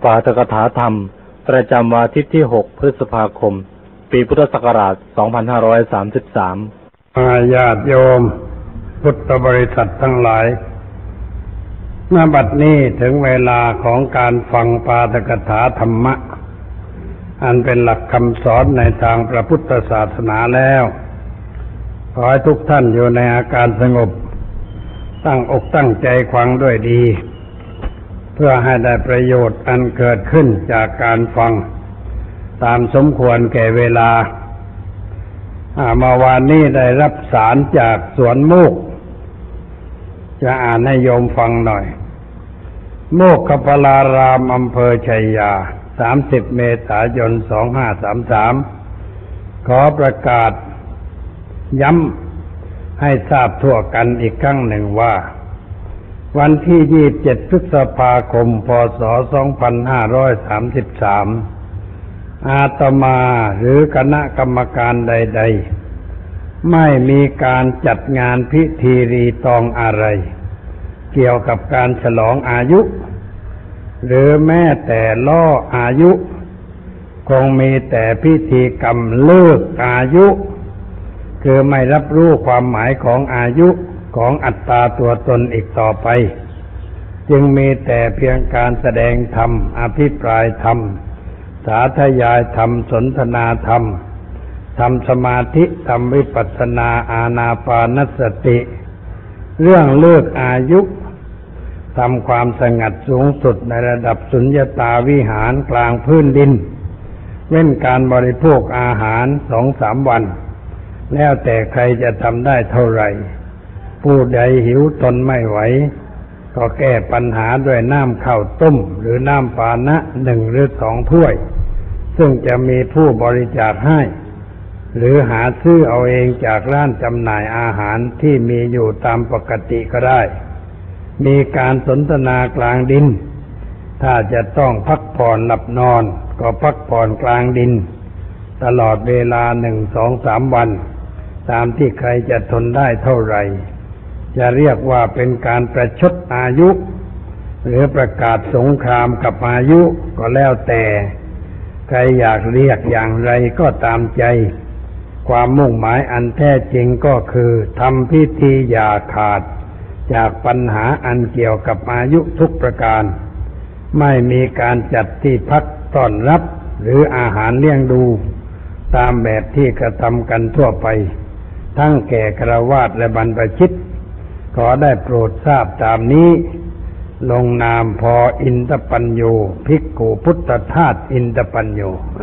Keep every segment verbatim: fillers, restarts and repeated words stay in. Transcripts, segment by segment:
ปาฐกถาธรรมประจำวันอาทิตย์ที่หกพฤษภาคมปีพุทธศักราชสองพันห้าร้อยสามสิบสามญาติโยมพุทธบริษัททั้งหลายณ บัดนี้ถึงเวลาของการฟังปาฐกถาธรรมะอันเป็นหลักคำสอนในทางพระพุทธศาสนาแล้วขอให้ทุกท่านอยู่ในอาการสงบตั้งอกตั้งใจฟังด้วยดีเพื่อให้ได้ประโยชน์อันเกิดขึ้นจากการฟังตามสมควรแก่เวลาเมื่อวานนี้ได้รับสารจากสวนโมกจะอ่านให้โยมฟังหน่อยโมกขพลารามอำเภอชัยยาสามสิบเมษายนสองพันห้าร้อยสามสิบสามขอประกาศย้ำให้ทราบทั่วกันอีกครั้งหนึ่งว่าวันที่ยี่สิบเจ็ดพฤษภาคมพ.ศ. สองพันห้าร้อยสามสิบสามอาตมาหรือคณะกรรมการใดๆไม่มีการจัดงานพิธีรีตองอะไรเกี่ยวกับการฉลองอายุหรือแม้แต่ล่ออายุคงมีแต่พิธีกรรมเลิกอายุคือไม่รับรู้ความหมายของอายุของอัตตาตัวตนอีกต่อไปจึงมีแต่เพียงการแสดงธรรมอภิปรายธรรมสาธยายธรรมสนทนาธรรมทำสมาธิทำวิปัสสนาอานาปานสติเรื่องเลิกอายุทำความสงัดสูงสุดในระดับสุญญตาวิหารกลางพื้นดินเว้นการบริโภคอาหารสองสามวันแล้วแต่ใครจะทำได้เท่าไหร่ผู้ใดหิวทนไม่ไหวก็แก้ปัญหาด้วยน้ำข้าวต้มหรือน้ำปานะหนึ่งหรือสองถ้วยซึ่งจะมีผู้บริจาคให้หรือหาซื้อเอาเองจากร้านจำหน่ายอาหารที่มีอยู่ตามปกติก็ได้มีการสนทนากลางดินถ้าจะต้องพักผ่อนหลับนอนก็พักผ่อนกลางดินตลอดเวลาหนึ่งสองสามวันตามที่ใครจะทนได้เท่าไหร่จะเรียกว่าเป็นการประชดอายุหรือประกาศสงครามกับอายุก็แล้วแต่ใครอยากเรียกอย่างไรก็ตามใจความมุ่งหมายอันแท้จริงก็คือทำพิธีอย่าขาดจากปัญหาอันเกี่ยวกับอายุทุกประการไม่มีการจัดที่พักต้อนรับหรืออาหารเลี้ยงดูตามแบบที่กระทำกันทั่วไปทั้งแก่ฆราวาสและบรรพชิตขอได้โปรดทราบตามนี้ลงนามพออินทปัญโยภิกขุพุทธทาสอินทปัญโย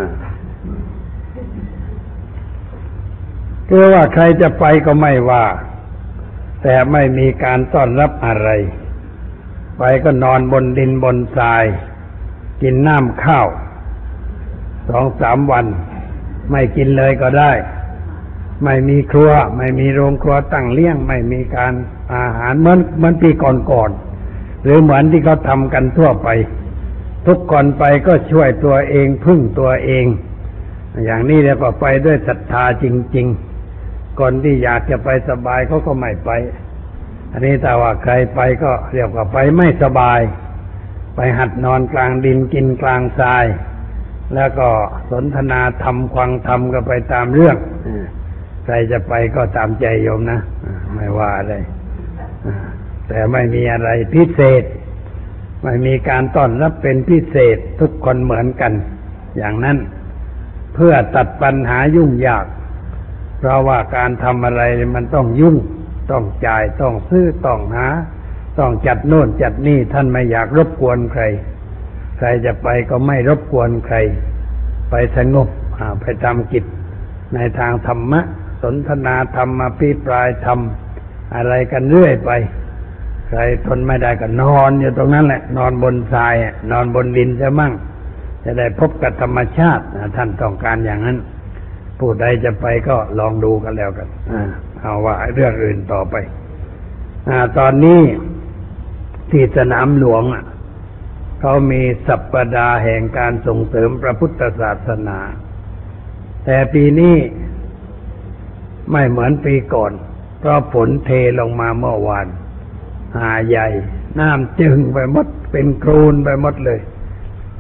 คือว่าใครจะไปก็ไม่ว่าแต่ไม่มีการต้อนรับอะไรไปก็นอนบนดินบนทรายกินน้ำข้าวสองสามวันไม่กินเลยก็ได้ไม่มีครัวไม่มีโรงครัวตั้งเลี้ยงไม่มีการอาหารเหมือนเหมือนปีก่อนๆหรือเหมือนที่เขาทำกันทั่วไปทุกคนไปก็ช่วยตัวเองพึ่งตัวเองอย่างนี้แล้วก็ไปด้วยศรัทธาจริงๆคนที่อยากจะไปสบายเขาก็ไม่ไปอันนี้แต่ว่าใครไปก็เรียกว่าไปไม่สบายไปหัดนอนกลางดินกินกลางทรายแล้วก็สนทนาธรรมฟังธรรมก็ไปตามเรื่องใครจะไปก็ตามใจโยมนะไม่ว่าอะไรแต่ไม่มีอะไรพิเศษไม่มีการต้อนรับเป็นพิเศษทุกคนเหมือนกันอย่างนั้นเพื่อตัดปัญหายุ่งยากเพราะว่าการทำอะไรมันต้องยุ่งต้องจ่ายต้องซื้อต้องหาต้องจัดโน่นจัดนี่ท่านไม่อยากรบกวนใครใครจะไปก็ไม่รบกวนใครไปสงบไปทำกิจในทางธรรมะสนทนาธรรมอภิปรายธรรมอะไรกันเรื่อยไปใครทนไม่ได้ก็นอนอยู่ตรงนั้นแหละนอนบนทรายนอนบนดินจะมั่งจะได้พบกับธรรมชาติท่านต้องการอย่างนั้นผู้ใดจะไปก็ลองดูกันแล้วกันเอาว่าเรื่องอื่นต่อไปตอนนี้ที่สนามหลวงเขามีสัปดาห์แห่งการส่งเสริมพระพุทธศาสนาแต่ปีนี้ไม่เหมือนปีก่อนเพราะฝนเทลงมาเมื่อวานหาใหญ่น้ำจึงไปหมดเป็นโคลนไปหมดเลย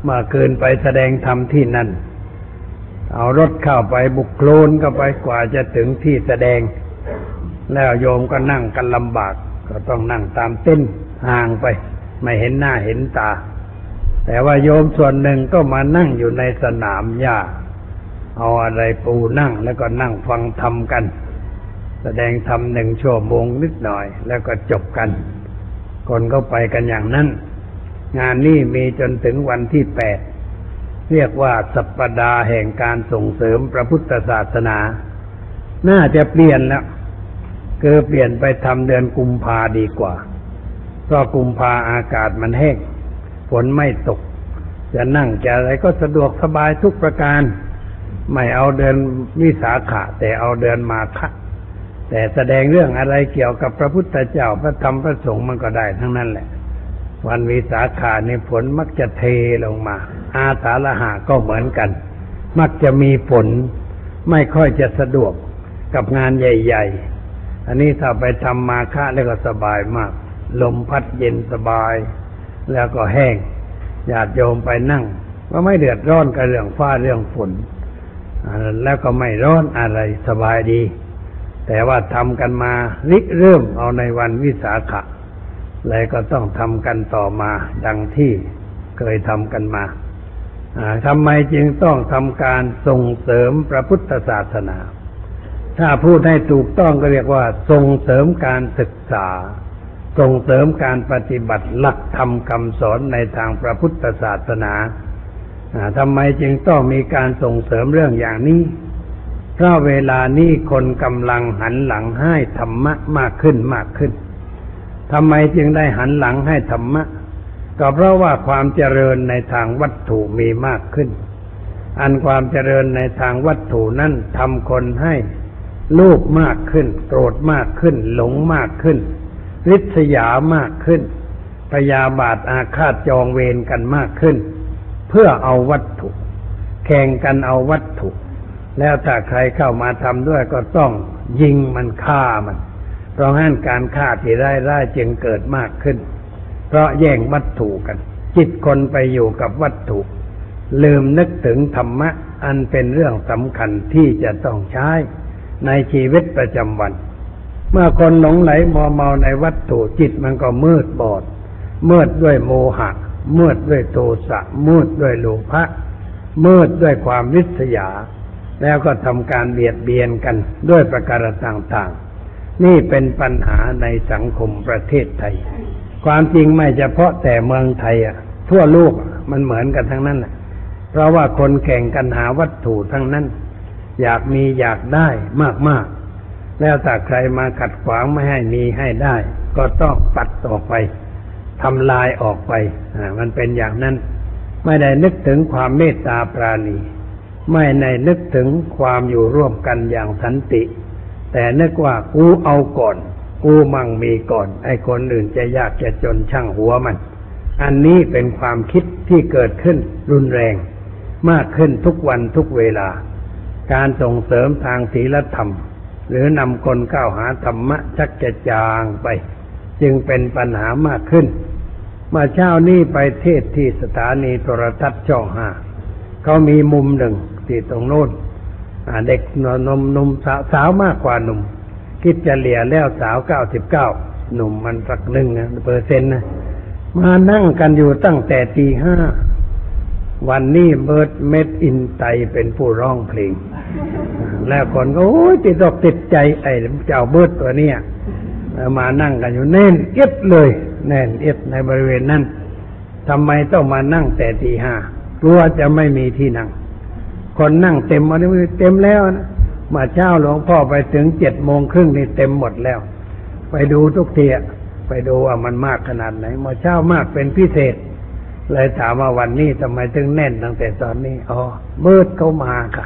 เมื่อคืนไปแสดงธรรมที่นั่นเอารถเข้าไปบุกโคลนเข้าไปกว่าจะถึงที่แสดงแล้วโยมก็นั่งกันลำบากก็ต้องนั่งตามเต้นห่างไปไม่เห็นหน้าเห็นตาแต่ว่าโยมส่วนหนึ่งก็มานั่งอยู่ในสนามหญ้าเอาอะไรปูนั่งแล้วก็นั่งฟังธรรมกันแสดงธรรมหนึ่งชั่วโมงนิดหน่อยแล้วก็จบกันคนก็ไปกันอย่างนั้นงานนี้มีจนถึงวันที่แปดเรียกว่าสัปดาห์แห่งการส่งเสริมพระพุทธศาสนาน่าจะเปลี่ยนแล้วคือเปลี่ยนไปทำเดือนกุมภาดีกว่าเพราะกุมภาอากาศมันแห้งฝนไม่ตกจะนั่งจะอะไรก็สะดวกสบายทุกประการไม่เอาเดือนวิสาขะแต่เอาเดือนมาฆะแต่แสดงเรื่องอะไรเกี่ยวกับพระพุทธเจ้าพระธรรมพระสงฆ์มันก็ได้ทั้งนั้นแหละวันวิสาขะนี่ฝนมักจะเทลงมาอาสาฬหะก็เหมือนกันมักจะมีฝนไม่ค่อยจะสะดวกกับงานใหญ่ๆอันนี้ถ้าไปทำมาฆะแล้วก็สบายมากลมพัดเย็นสบายแล้วก็แห้งญาติโยมไปนั่งก็ไม่เดือดร้อนกับเรื่องฟ้าเรื่องฝนแล้วก็ไม่ร้อนอะไรสบายดีแต่ว่าทำกันมาริเริ่มเอาในวันวิสาขะเลยก็ต้องทำกันต่อมาดังที่เคยทำกันมาทำไมจึงต้องทำการส่งเสริมพระพุทธศาสนาถ้าพูดให้ถูกต้องก็เรียกว่าส่งเสริมการศึกษาส่งเสริมการปฏิบัติหลักธรรมคำสอนในทางพระพุทธศาสนาทำไมจึงต้องมีการส่งเสริมเรื่องอย่างนี้เพราะเวลานี้คนกำลังหันหลังให้ธรรมะมากขึ้นมากขึ้นทำไมจึงได้หันหลังให้ธรรมะก็เพราะว่าความเจริญในทางวัตถุมีมากขึ้นอันความเจริญในทางวัตถุนั้นทำคนให้โลภมากขึ้นโกรธมากขึ้นหลงมากขึ้นริษยามากขึ้นพยาบาทอาฆาตจองเวรกันมากขึ้นเพื่อเอาวัตถุแข่งกันเอาวัตถุแล้วถ้าใครเข้ามาทำด้วยก็ต้องยิงมันฆ่ามันเพราะงั้นการฆ่าที่ร้ายๆจึงเกิดมากขึ้นเพราะแย่งวัตถุกันจิตคนไปอยู่กับวัตถุลืมนึกถึงธรรมะอันเป็นเรื่องสำคัญที่จะต้องใช้ในชีวิตประจำวันเมื่อคนหลงไหลมัวเมาในวัตถุจิตมันก็มืดบอดมืดด้วยโมหะมืดด้วยโทสะมืดด้วยโลภะมืดด้วยความริษยาแล้วก็ทำการเบียดเบียนกันด้วยประการต่างๆนี่เป็นปัญหาในสังคมประเทศไทยความจริงไม่เฉพาะแต่เมืองไทยอ่ะทั่วโลกมันเหมือนกันทั้งนั้นแหละเพราะว่าคนแข่งกันหาวัตถุทั้งนั้นอยากมีอยากได้มากๆแล้วถ้าใครมาขัดขวางไม่ให้มีให้ได้ก็ต้องปัดออกไปทำลายออกไปอ่ามันเป็นอย่างนั้นไม่ได้นึกถึงความเมตตาปราณีไม่ได้นึกถึงความอยู่ร่วมกันอย่างสันติแต่นึกว่ากูเอาก่อนกูมั่งมีก่อนไอ้คนอื่นจะยากจะจนช่างหัวมันอันนี้เป็นความคิดที่เกิดขึ้นรุนแรงมากขึ้นทุกวันทุกเวลาการส่งเสริมทางศีลธรรมหรือนำคนก้าวหาธรรมะชักจะจางไปจึงเป็นปัญหามากขึ้นเมื่อเช้านี้ไปเทศที่สถานีโทรทัศน์ช่องห้าเขามีมุมหนึ่งที่ตรงโน้นเด็กนมนมสาวมากกว่าหนุ่มคิดจะเหลี่ยแล้วสาวเก้าสิบเก้าหนุ่มมันสักหนึ่งเปอร์เซ็นต์นะมานั่งกันอยู่ตั้งแต่ตีห้าวันนี้เบิร์ดเม็ดอินไตเป็นผู้ร้องเพลงแล้วคนก็โอ้ยติดอกติดใจไอ้เจ้าเบิร์ดตัวเนี้ยมานั่งกันอยู่แน่นเอียดเลยแน่นเอียดในบริเวณนั้นทำไมต้องมานั่งแต่ตีห้ากลัวจะไม่มีที่นั่งคนนั่งเต็มอันนี้เต็มแล้วนะมาเช้าหลวงพ่อไปถึงเจ็ดโมงครึ่งนี่เต็มหมดแล้วไปดูทุกทีไปดูว่ามันมากขนาดไหนมาเช้ามากเป็นพิเศษเลยถามว่าวันนี้ทำไมถึงแน่นตั้งแต่ตอนนี้อ๋อเบิร์ดเขามาค่ะ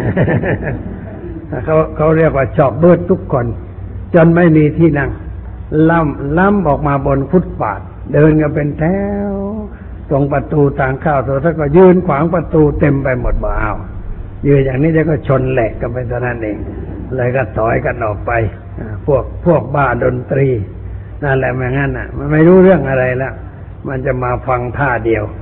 เขาเขาเรียกว่าชอบเบิร์ดทุกคนจนไม่มีที่นั่งล่ำล่ำออกมาบนฟุตบาทเดินกันเป็นแถวตรงประตูทางเข้าตัวท่านก็ยืนขวางประตูเต็มไปหมดบ่าวยืนอย่างนี้จะก็ชนแหลกกันไปเท่านั้นเองเลยก็ถอยกันออกไปพวกพวกบ้าดนตรีนั่นแหละไม่งั้นอ่ะมันไม่รู้เรื่องอะไรแล้วมันจะมาฟังท่าเดียว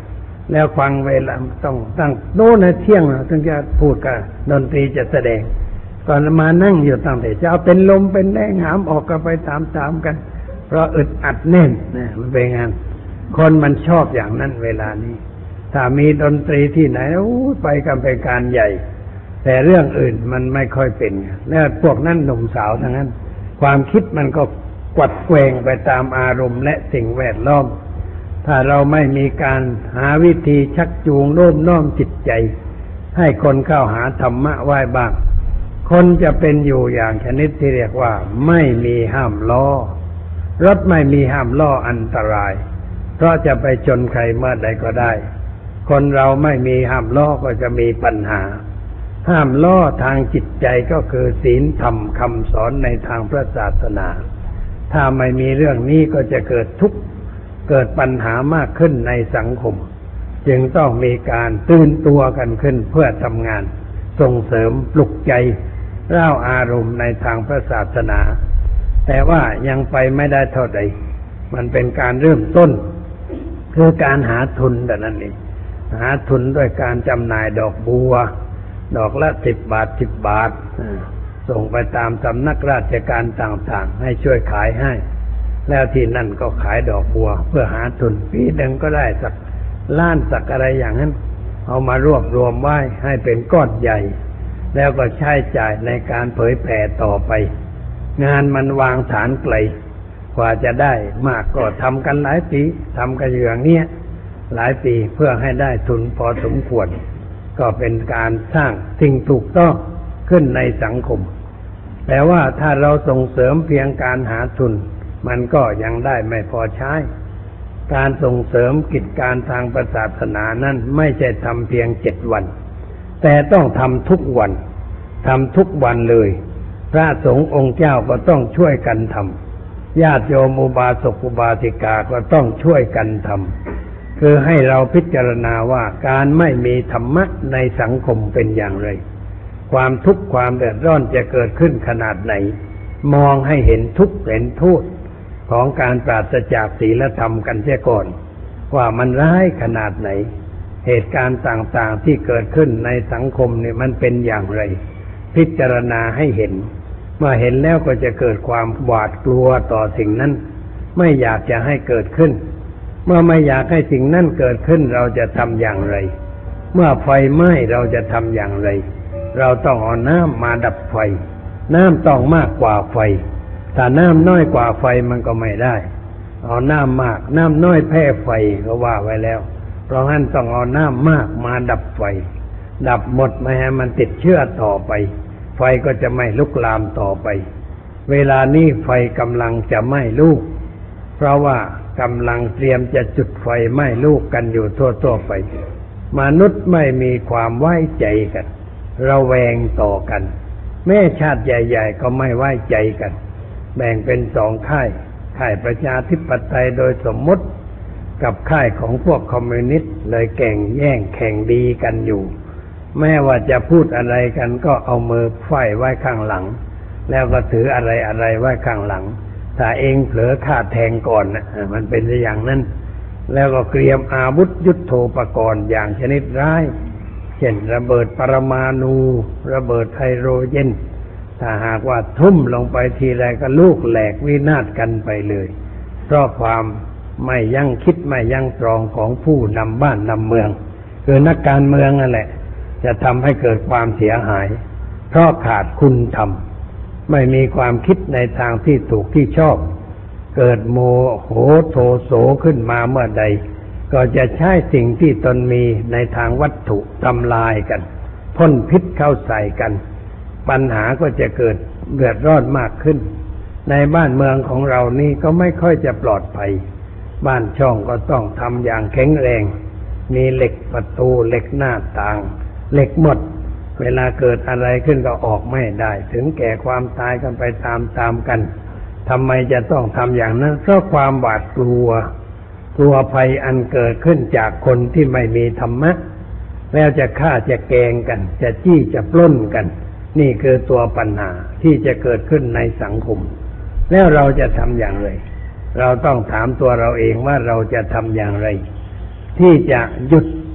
แล้วฟังเวลาต้องตั้งโน้นนะเที่ยงถึงจะพูดกันดนตรีจะแสดงก่อนมานั่งอยู่ตั้งแต่จะเอาเป็นลมเป็นแรงหามออกกันไปตามๆกันเพราะอึดอัดแน่นนะมันเป็นงานคนมันชอบอย่างนั้นเวลานี้ถ้ามีดนตรีที่ไหนโอ้ไปกันเป็นการใหญ่แต่เรื่องอื่นมันไม่ค่อยเป็นแล้วพวกนั้นหนุ่มสาวทั้งนั้นความคิดมันก็กวัดแกว่งไปตามอารมณ์และสิ่งแวดล้อมถ้าเราไม่มีการหาวิธีชักจูงโน้มน้อมจิตใจให้คนเข้าหาธรรมะไว้บ้างคนจะเป็นอยู่อย่างชนิดที่เรียกว่าไม่มีห้ามล้อรถไม่มีห้ามล้ออันตรายเพราะจะไปชนใครเมื่อใดก็ได้คนเราไม่มีห้ามล้อก็จะมีปัญหาห้ามล้อทางจิตใจก็คือศีลธรรมคำสอนในทางพระศาสนาถ้าไม่มีเรื่องนี้ก็จะเกิดทุกข์เกิดปัญหามากขึ้นในสังคมจึงต้องมีการตื่นตัวกันขึ้นเพื่อทำงานส่งเสริมปลุกใจเร่าอารมณ์ในทางพระศาสนาแต่ว่ายังไปไม่ได้เท่าใดมันเป็นการเริ่มต้นคือการหาทุนแต่นั้นเองหาทุนด้วยการจำหน่ายดอกบัวดอกละสิบบาทสิบบาทส่งไปตามสำนักราชการต่างๆให้ช่วยขายให้แล้วที่นั่นก็ขายดอกบัวเพื่อหาทุนปีหนึ่งก็ได้สักล้านสักอะไรอย่างนั้นเอามารวบรวมไว้ให้เป็นก้อนใหญ่แล้วก็ใช้จ่ายในการเผยแผ่ต่อไปงานมันวางฐานไกลกว่าจะได้มากก็ทำกันหลายปีทำกันอย่างเนี้ยหลายปีเพื่อให้ได้ทุนพอสมควรก็เป็นการสร้างสิ่งถูกต้องขึ้นในสังคมแต่ว่าถ้าเราส่งเสริมเพียงการหาทุนมันก็ยังได้ไม่พอใช้การส่งเสริมกิจการทางศาสนานั้นไม่ใช่ทำเพียงเจ็ดวันแต่ต้องทำทุกวันทำทุกวันเลยพระสงฆ์องค์เจ้าก็ต้องช่วยกันทำญาติโยมอุบาสกอุบาสิกาก็ต้องช่วยกันทำคือให้เราพิจารณาว่าการไม่มีธรรมะในสังคมเป็นอย่างไรความทุกข์ความเดือดร้อนจะเกิดขึ้นขนาดไหนมองให้เห็นทุกข์เห็นโทษของการปราศจากศีลธรรมกันเสียก่อนว่ามันร้ายขนาดไหนเหตุการณ์ต่างๆที่เกิดขึ้นในสังคมเนี่ยมันเป็นอย่างไรพิจารณาให้เห็นเมื่อเห็นแล้วก็จะเกิดความหวาดกลัวต่อสิ่งนั้นไม่อยากจะให้เกิดขึ้นเมื่อไม่อยากให้สิ่งนั้นเกิดขึ้นเราจะทำอย่างไรเมื่อไฟไหม้เราจะทำอย่างไรเราต้องเอาน้ำมาดับไฟน้ำต้องมากกว่าไฟถ้าน้ำน้อยกว่าไฟมันก็ไม่ได้เอาน้ำมากน้ำน้อยแพ้ไฟก็ว่าไว้แล้วเพราะงั้นต้องเอาน้ำมากมาดับไฟดับหมดไม่ให้มันติดเชื้อต่อไปไฟก็จะไม่ลุกลามต่อไปเวลานี้ไฟกำลังจะไหม้ลูกเพราะว่ากำลังเตรียมจะจุดไฟไหม้ลูกกันอยู่ทั่วๆไปมนุษย์ไม่มีความไว้ใจกันระแวงต่อกันแม้ชาติใหญ่ๆก็ไม่ไว้ใจกันแบ่งเป็นสองค่ายค่ายประชาธิปไตยโดยสมมติกับค่ายของพวกคอมมิวนิสต์เลยแข่งแย่งแข่งดีกันอยู่แม้ว่าจะพูดอะไรกันก็เอามือไขว้ไว้ข้างหลังแล้วก็ถืออะไรอะไรไว้ข้างหลังถ้าเองเผลอฆ่าแทงก่อนนะมันเป็นอย่างนั้นแล้วก็เตรียมอาวุธยุทโธปกรณ์อย่างชนิดร้ายเช่นระเบิดปรมาณูระเบิดไฮโดรเจนถ้าหากว่าทุ่มลงไปทีไรก็ลูกแหลกวินาศกันไปเลยเพราะความไม่ยั้งคิดไม่ยั้งตรองของผู้นำบ้านนำเมืองคือนักการเมืองนั่นแหละจะทำให้เกิดความเสียหายเพราะขาดคุณธรรมไม่มีความคิดในทางที่ถูกที่ชอบเกิดโมโหโทโสขึ้นมาเมื่อใดก็จะใช้สิ่งที่ตนมีในทางวัตถุทำลายกันพ่นพิษเข้าใส่กันปัญหาก็จะเกิดเดือดร้อนมากขึ้นในบ้านเมืองของเรานี่ก็ไม่ค่อยจะปลอดภัยบ้านช่องก็ต้องทำอย่างแข็งแรงมีเหล็กประตูเหล็กหน้าต่างเหล็กหมดเวลาเกิดอะไรขึ้นก็ออกไม่ได้ถึงแก่ความตายกันไปตามๆกันทำไมจะต้องทำอย่างนั้นเพราะความหวาดกลัวกลัวภัยอันเกิดขึ้นจากคนที่ไม่มีธรรมะแล้วจะฆ่าจะแกล้งกันจะจี้จะปล้นกันนี่คือตัวปัญหาที่จะเกิดขึ้นในสังคมแล้วเราจะทำอย่างไรเราต้องถามตัวเราเองว่าเราจะทำอย่างไรที่จะหยุด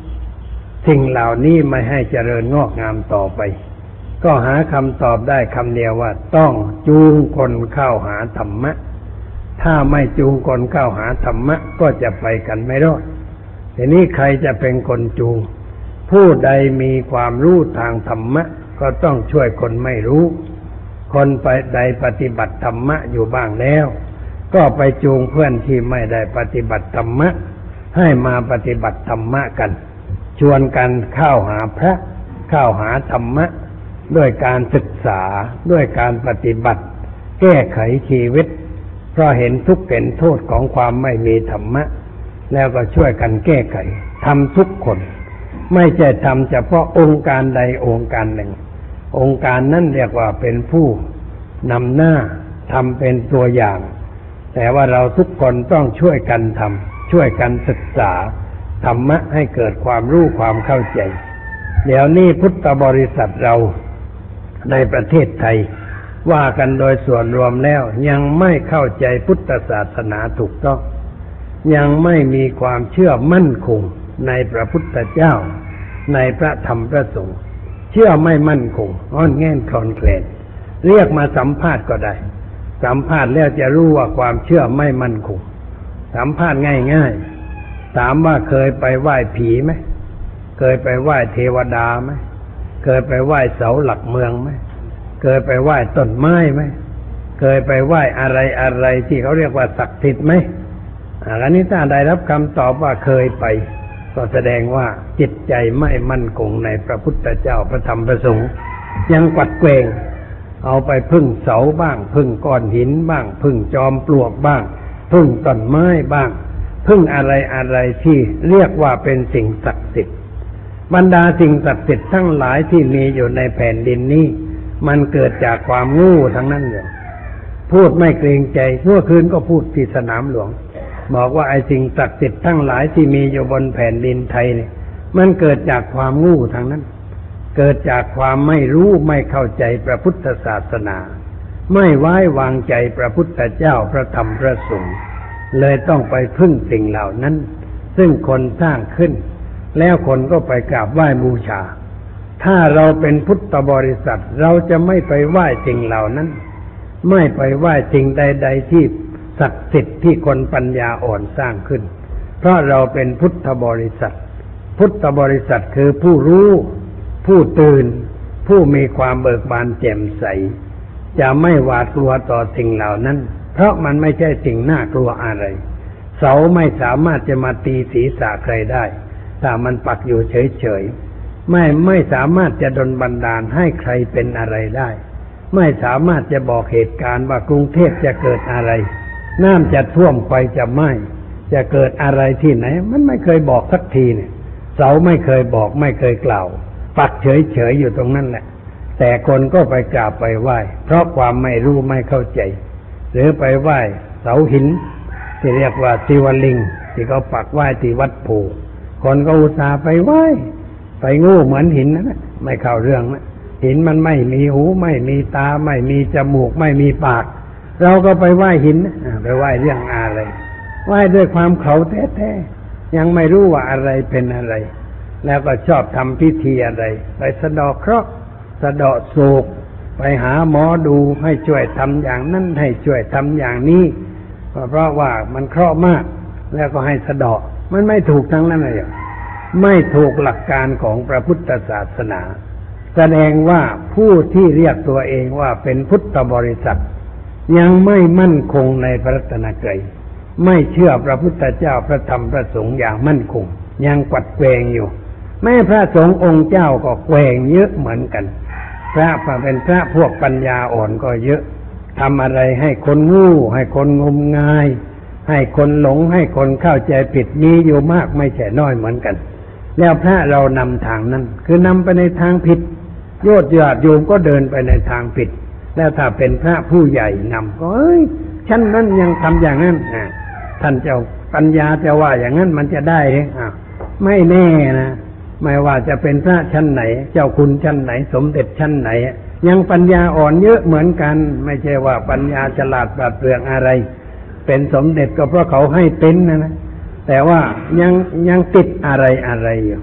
สิ่งเหล่านี้ไม่ให้เจริญงอกงามต่อไปก็หาคำตอบได้คำเดียวว่าต้องจูงคนเข้าหาธรรมะถ้าไม่จูงคนเข้าหาธรรมะก็จะไปกันไม่รอดทีนี้ใครจะเป็นคนจูงผู้ใดมีความรู้ทางธรรมะก็ต้องช่วยคนไม่รู้คนไปใดปฏิบัติธรรมะอยู่บ้างแล้วก็ไปจูงเพื่อนที่ไม่ได้ปฏิบัติธรรมะให้มาปฏิบัติธรรมะกันชวนกันเข้าหาพระเข้าหาธรรมะด้วยการศึกษาด้วยการปฏิบัติแก้ไขชีวิตเพราะเห็นทุกข์เห็นโทษของความไม่มีธรรมะแล้วก็ช่วยกันแก้ไขทำทุกคนไม่ใช่ทำเฉพาะองค์การใดองค์การหนึ่งองค์การนั้นเรียกว่าเป็นผู้นำหน้าทำเป็นตัวอย่างแต่ว่าเราทุกคนต้องช่วยกันทำช่วยกันศึกษาธรรมะให้เกิดความรู้ความเข้าใจเดี๋ยวนี้พุทธบริษัทเราในประเทศไทยว่ากันโดยส่วนรวมแล้วยังไม่เข้าใจพุทธศาสนาถูกต้องยังไม่มีความเชื่อมั่นคงในพระพุทธเจ้าในพระธรรมพระสงฆ์เชื่อไม่มั่นคงอ้อนแง่นคลอนแคลนเรียกมาสัมภาษณ์ก็ได้สัมภาษณ์แล้วจะรู้ว่าความเชื่อไม่มั่นคงสัมภาษณ์ง่ายๆถามว่าเคยไปไหว้ผีไหมเคยไปไหว้เทวดาไหมเคยไปไหว้เสาหลักเมืองไหมเคยไปไหว้ต้นไม้ไหมเคยไปไหว้อะไรอะไรที่เขาเรียกว่าศักดิ์สิทธิ์ไหมอันนี้ถ้าได้รับคำตอบว่าเคยไปก็แสดงว่าจิตใจไม่มั่นคงในพระพุทธเจ้าพระธรรมพระสงฆ์ยังกวัดแกว่งเอาไปพึ่งเสาบ้างพึ่งก้อนหินบ้างพึ่งจอมปลวกบ้างพึ่งต้นไม้บ้างพึ่งอะไรอะไรที่เรียกว่าเป็นสิ่งศักดิ์สิทธิ์บรรดาสิ่งศักดิ์สิทธิ์ทั้งหลายที่มีอยู่ในแผ่นดินนี้มันเกิดจากความโง่ทั้งนั้นเลยพูดไม่เกรงใจเมื่อคืนก็พูดที่สนามหลวงบอกว่าไอ้สิ่งศักดิ์สิทธิ์ทั้งหลายที่มีอยู่บนแผ่นดินไทยนี่มันเกิดจากความโง่ทั้งนั้นเกิดจากความไม่รู้ไม่เข้าใจพระพุทธศาสนาไม่ไว้วางใจพระพุทธเจ้าพระธรรมพระสงฆ์เลยต้องไปพึ่งสิ่งเหล่านั้นซึ่งคนสร้างขึ้นแล้วคนก็ไปกราบไหว้บูชาถ้าเราเป็นพุทธบริษัทเราจะไม่ไปไหว้สิ่งเหล่านั้นไม่ไปไหว้สิ่งใดๆที่ศักดิ์สิทธิ์ที่คนปัญญาอ่อนสร้างขึ้นเพราะเราเป็นพุทธบริษัทพุทธบริษัทคือผู้รู้ผู้ตื่นผู้มีความเบิกบานแจ่มใสจะไม่หวาดกลัวต่อสิ่งเหล่านั้นเพราะมันไม่ใช่สิ่งน่ากลัวอะไรเสาไม่สามารถจะมาตีศีรษะใครได้ถ้ามันปักอยู่เฉยๆไม่ไม่สามารถจะดลบันดาลให้ใครเป็นอะไรได้ไม่สามารถจะบอกเหตุการณ์ว่ากรุงเทพจะเกิดอะไรน้ำจะท่วมไฟจะไหม้จะเกิดอะไรที่ไหนมันไม่เคยบอกสักทีเนี่ยเสาไม่เคยบอกไม่เคยกล่าวปักเฉยๆอยู่ตรงนั้นแหละแต่คนก็ไปกราบไปไหว้เพราะความไม่รู้ไม่เข้าใจหรือไปไหว้เสาหินที่เรียกว่าศิวลิงที่เขาปักไหว้ที่วัดโพคนก็อุตส่าห์ไปไหว้ไปโง่เหมือนหินนั่นแหละไม่เข้าเรื่องนะหินมันไม่มีหูไม่มีตาไม่มีจมูกไม่มีปากเราก็ไปไหว้หินไปไหว้เรื่องอะไรไหว้ด้วยความเขาแท้ๆยังไม่รู้ว่าอะไรเป็นอะไรแล้วก็ชอบทำพิธีอะไรไปสะเดาะเคราะห์สะเดาะโศกไปหาหมอดูให้ช่วยทำอย่างนั้นให้ช่วยทำอย่างนี้เพราะว่ามันเคราะห์มากแล้วก็ให้สะเดาะมันไม่ถูกทั้งนั้นเลยไม่ถูกหลักการของพระพุทธศาสนาแสดงว่าผู้ที่เรียกตัวเองว่าเป็นพุทธบริษัทยังไม่มั่นคงในพระรัตนตรัยไม่เชื่อพระพุทธเจ้าพระธรรมพระสงฆ์อย่างมั่นคงยังกวัดแกว่งอยู่แม้พระสงฆ์องค์เจ้าก็แกว่งเยอะเหมือนกันพระเป็นพระพวกปัญญาอ่อนก็เยอะทำอะไรให้คนโง่ให้คนงมงายให้คนหลงให้คนเข้าใจผิดมีอยู่มากไม่ใช่น้อยเหมือนกันแล้วพระเรานำทางนั้นคือนำไปในทางผิดโยชน์ญาติโยมก็เดินไปในทางผิดแล้วถ้าเป็นพระผู้ใหญ่นำก็เอ้ยฉันนั้นยังทำอย่างนั้นอ่ะท่านเจ้าปัญญาจะว่าอย่างนั้นมันจะได้เหรออ่ะไม่แน่นะไม่ว่าจะเป็นพระชั้นไหนเจ้าคุณชั้นไหนสมเด็จชั้นไหนยังปัญญาอ่อนเยอะเหมือนกันไม่ใช่ว่าปัญญาฉลาดปราดเปรื่องอะไรเป็นสมเด็จก็เพราะเขาให้เป็นนะนะแต่ว่ายังยังติดอะไรอะไรอยู่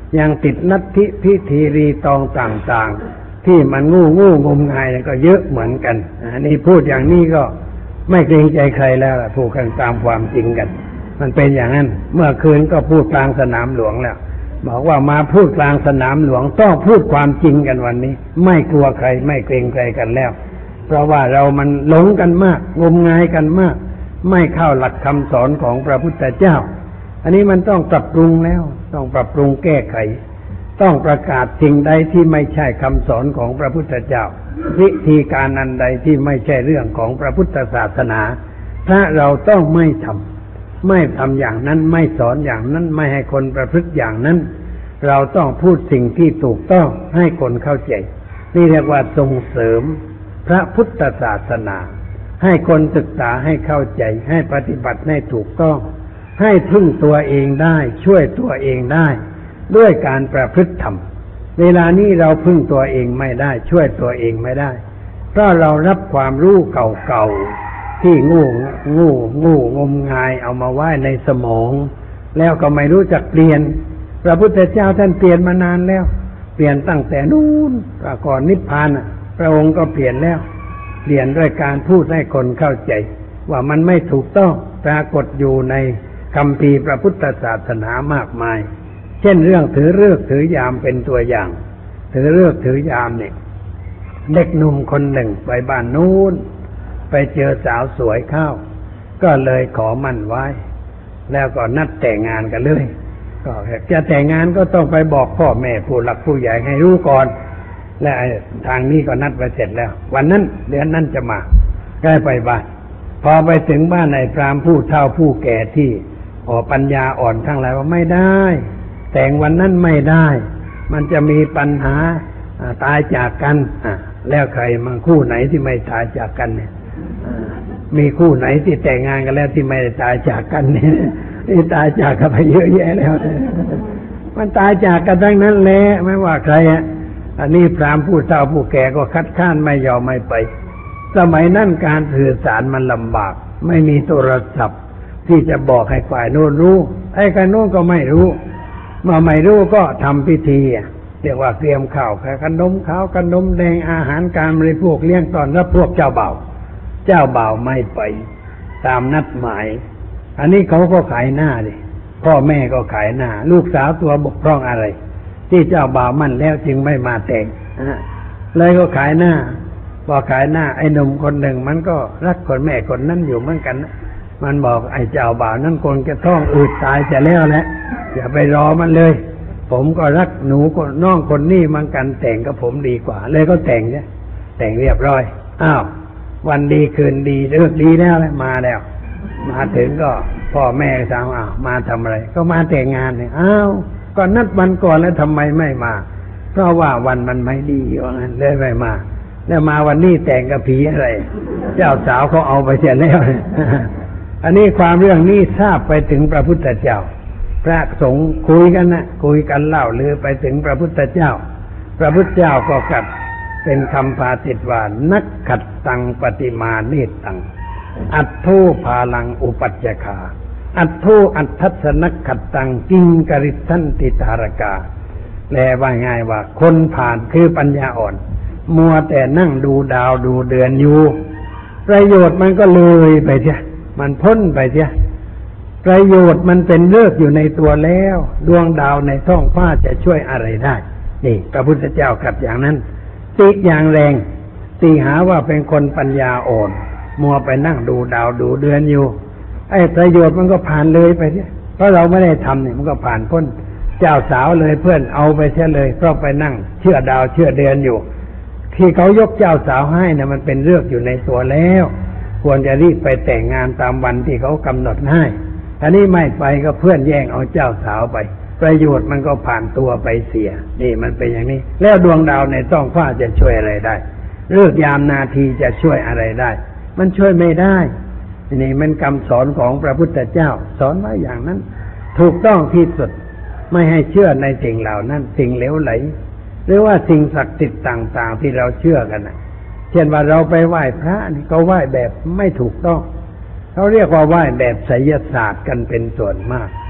ยังติดลัทธิพิธีรีตองต่างๆที่มันงูงูงมงายก็เยอะเหมือนกันอันนี้พูดอย่างนี้ก็ไม่เกรงใจใครแล้วล่ะพูดกันตามความจริงกันมันเป็นอย่างนั้นเมื่อคืนก็พูดกลางสนามหลวงแล้วบอกว่ามาพูดกลางสนามหลวงต้องพูดความจริงกันวันนี้ไม่กลัวใครไม่เกรงใจกันแล้วเพราะว่าเรามันหลงกันมากงมงายกันมากไม่เข้าหลักคำสอนของพระพุทธเจ้าอันนี้มันต้องปรับปรุงแล้วต้องปรับปรุงแก้ไขต้องประกาศสิ่งใดที่ไม่ใช่คำสอนของพระพุทธเจ้าวิธีการอันใดที่ไม่ใช่เรื่องของพระพุทธศาสนาถ้าเราต้องไม่ทำไม่ทำอย่างนั้นไม่สอนอย่างนั้นไม่ให้คนประพฤติอย่างนั้นเราต้องพูดสิ่งที่ถูกต้องให้คนเข้าใจนี่เรียกว่าส่งเสริมพระพุทธศาสนาให้คนศึกษาให้เข้าใจให้ปฏิบัติให้ถูกต้องให้พึ่งตัวเองได้ช่วยตัวเองได้ด้วยการประพฤติธรรมเวลานี้เราพึ่งตัวเองไม่ได้ช่วยตัวเองไม่ได้เพราะเรารับความรู้เก่าๆที่งูงูงูงมงายเอามาไว้ในสมองแล้วก็ไม่รู้จักเปลี่ยนพระพุทธเจ้าท่านเปลี่ยนมานานแล้วเปลี่ยนตั้งแต่นู้นก่อนนิพพานพระองค์ก็เปลี่ยนแล้วเปลี่ยนด้วยการพูดให้คนเข้าใจว่ามันไม่ถูกต้องปรากฏอยู่ในคัมภีร์พระพุทธศาสนามากมายเช่นเรื่องถือฤกษ์ถือยามเป็นตัวอย่างถือฤกษ์ถือยามเนี่ยเด็กหนุ่มคนหนึ่งไปบ้านนู้นไปเจอสาวสวยเข้าก็เลยขอมั่นไว้แล้วก็นัดแต่งงานกันเลยก็จะแต่งงานก็ต้องไปบอกพ่อแม่ผู้หลักผู้ใหญ่ให้รู้ก่อนและทางนี้ก็นัดไปเสร็จแล้ววันนั้นเดือนนั้นจะมาใกล้ไปบ้านพอไปถึงบ้านไอ้พราหมณ์ผู้เฒ่าผู้แก่ที่อ๋อปัญญาอ่อนทั้งหลายว่าไม่ได้แต่งวันนั้นไม่ได้มันจะมีปัญหาตายจากกันแล้วใครมันคู่ไหนที่ไม่ตายจากกันเนี่ยมีคู่ไหนที่แต่งงานกันแล้วที่ไม่ได้ตายจากกันเนี่ยนี่ตายจากกันไปเยอะแยะแล้วมันตายจากกันทั้งนั้นแหละไม่ว่าใครอ่ะอันนี้พราหมณ์ผู้เฒ่าผู้แก่ก็คัดค้านไม่ยอมไม่ไปสมัยนั้นการสื่อสารมันลำบากไม่มีโทรศัพท์ที่จะบอกให้ฝ่ายโน้นรู้ไอ้ฝ่ายโน้นก็ไม่รู้เมื่อไม่รู้ก็ทำพิธีเรียกว่าเตรียมข้าวขนมข้าวขนมแดงอาหารการบริโภคเลี้ยงตอนรับพวกเจ้าบ่าวเจ้าบ่าวไม่ไปตามนัดหมายอันนี้เขาก็ขายหน้าดิพ่อแม่ก็ขายหน้าลูกสาวตัวบกพร่องอะไรที่เจ้าบ่าวมั่นแล้วจึงไม่มาแต่งเลยก็ขายหน้าพอขายหน้าไอ้หนุ่มคนหนึ่งมันก็รักคนแม่คนนั้นอยู่เหมือนกันนะมันบอกไอ้เจ้าบ่าวนั่นคนจะท้องอืดตายจะแล้วแหละอย่าไปรอมันเลยผมก็รักหนูคนน้องคนนี้เหมือนกันแต่งกับผมดีกว่าเลยก็แต่งเนี่ยแต่งเรียบร้อยอ้าววันดีคืนดีเลิกดีแล้วมาแล้วมาถึงก็พ่อแม่ถามอ้าวมาทำอะไรก็มาแต่งงานเนี่ยอ้าวก็นัดวันก่อนแล้วทำไมไม่มาเพราะว่าวันมันไม่ดีว่างั้นเลยไม่มาแล้วมาวันนี้แต่งกับผีอะไรเจ้าสาวเขาเอาไปเสียแล้วอันนี้ความเรื่องนี้ทราบไปถึงพระพุทธเจ้าพระสงฆ์คุยกันนะคุยกันเล่าลือไปถึงพระพุทธเจ้าพระพุทธเจ้าก็กลับเป็นคำภาษิตว่านักขัดตังปฏิมาเนตตังอัตโธภาลังอุปัจจคาอัตโธอัตทัสสนักขัดตังกิงกริทันติตารกาแปลว่าง่ายว่าคนผ่านคือปัญญาอ่อนมัวแต่นั่งดูดาวดูเดือนอยู่ประโยชน์มันก็เลยไปเสียมันพ้นไปเสียประโยชน์มันเป็นเลิกอยู่ในตัวแล้วดวงดาวในท้องฟ้าจะช่วยอะไรได้นี่พระพุทธเจ้าขัดอย่างนั้นติอย่างแรงติหาว่าเป็นคนปัญญาอ่อนมัวไปนั่งดูดาวดูเดือนอยู่ไอ้ประโยชน์มันก็ผ่านเลยไปเสียเพราะเราไม่ได้ทำเนี่ยมันก็ผ่านพ้นเจ้าสาวเลยเพื่อนเอาไปเสียเลยเพราะไปนั่งเชื่อดาวเชื่อเดือนอยู่ที่เขายกเจ้าสาวให้นะมันเป็นเรื่องอยู่ในตัวแล้วควรจะรีบไปแต่งงานตามวันที่เขากำหนดให้อันนี้ไม่ไปก็เพื่อนแย่งเอาเจ้าสาวไปประโยชน์มันก็ผ่านตัวไปเสียนี่มันเป็นอย่างนี้แล้วดวงดาวในท้องฟ้าจะช่วยอะไรได้ฤกษ์ยามนาทีจะช่วยอะไรได้มันช่วยไม่ได้นี่มันคำสอนของพระพุทธเจ้าสอนไว้อย่างนั้นถูกต้องที่สุดไม่ให้เชื่อในสิ่งเหล่านั้นสิ่งเหลวไหลหรือว่าสิ่งศักดิ์สิทธิ์ต่างๆที่เราเชื่อกันนะเช่นว่าเราไปไหว้พระนี่ก็ไหว้แบบไม่ถูกต้องเขาเรียกว่าไหว้แบบไสยศาสตร์กันเป็นส่วนมาก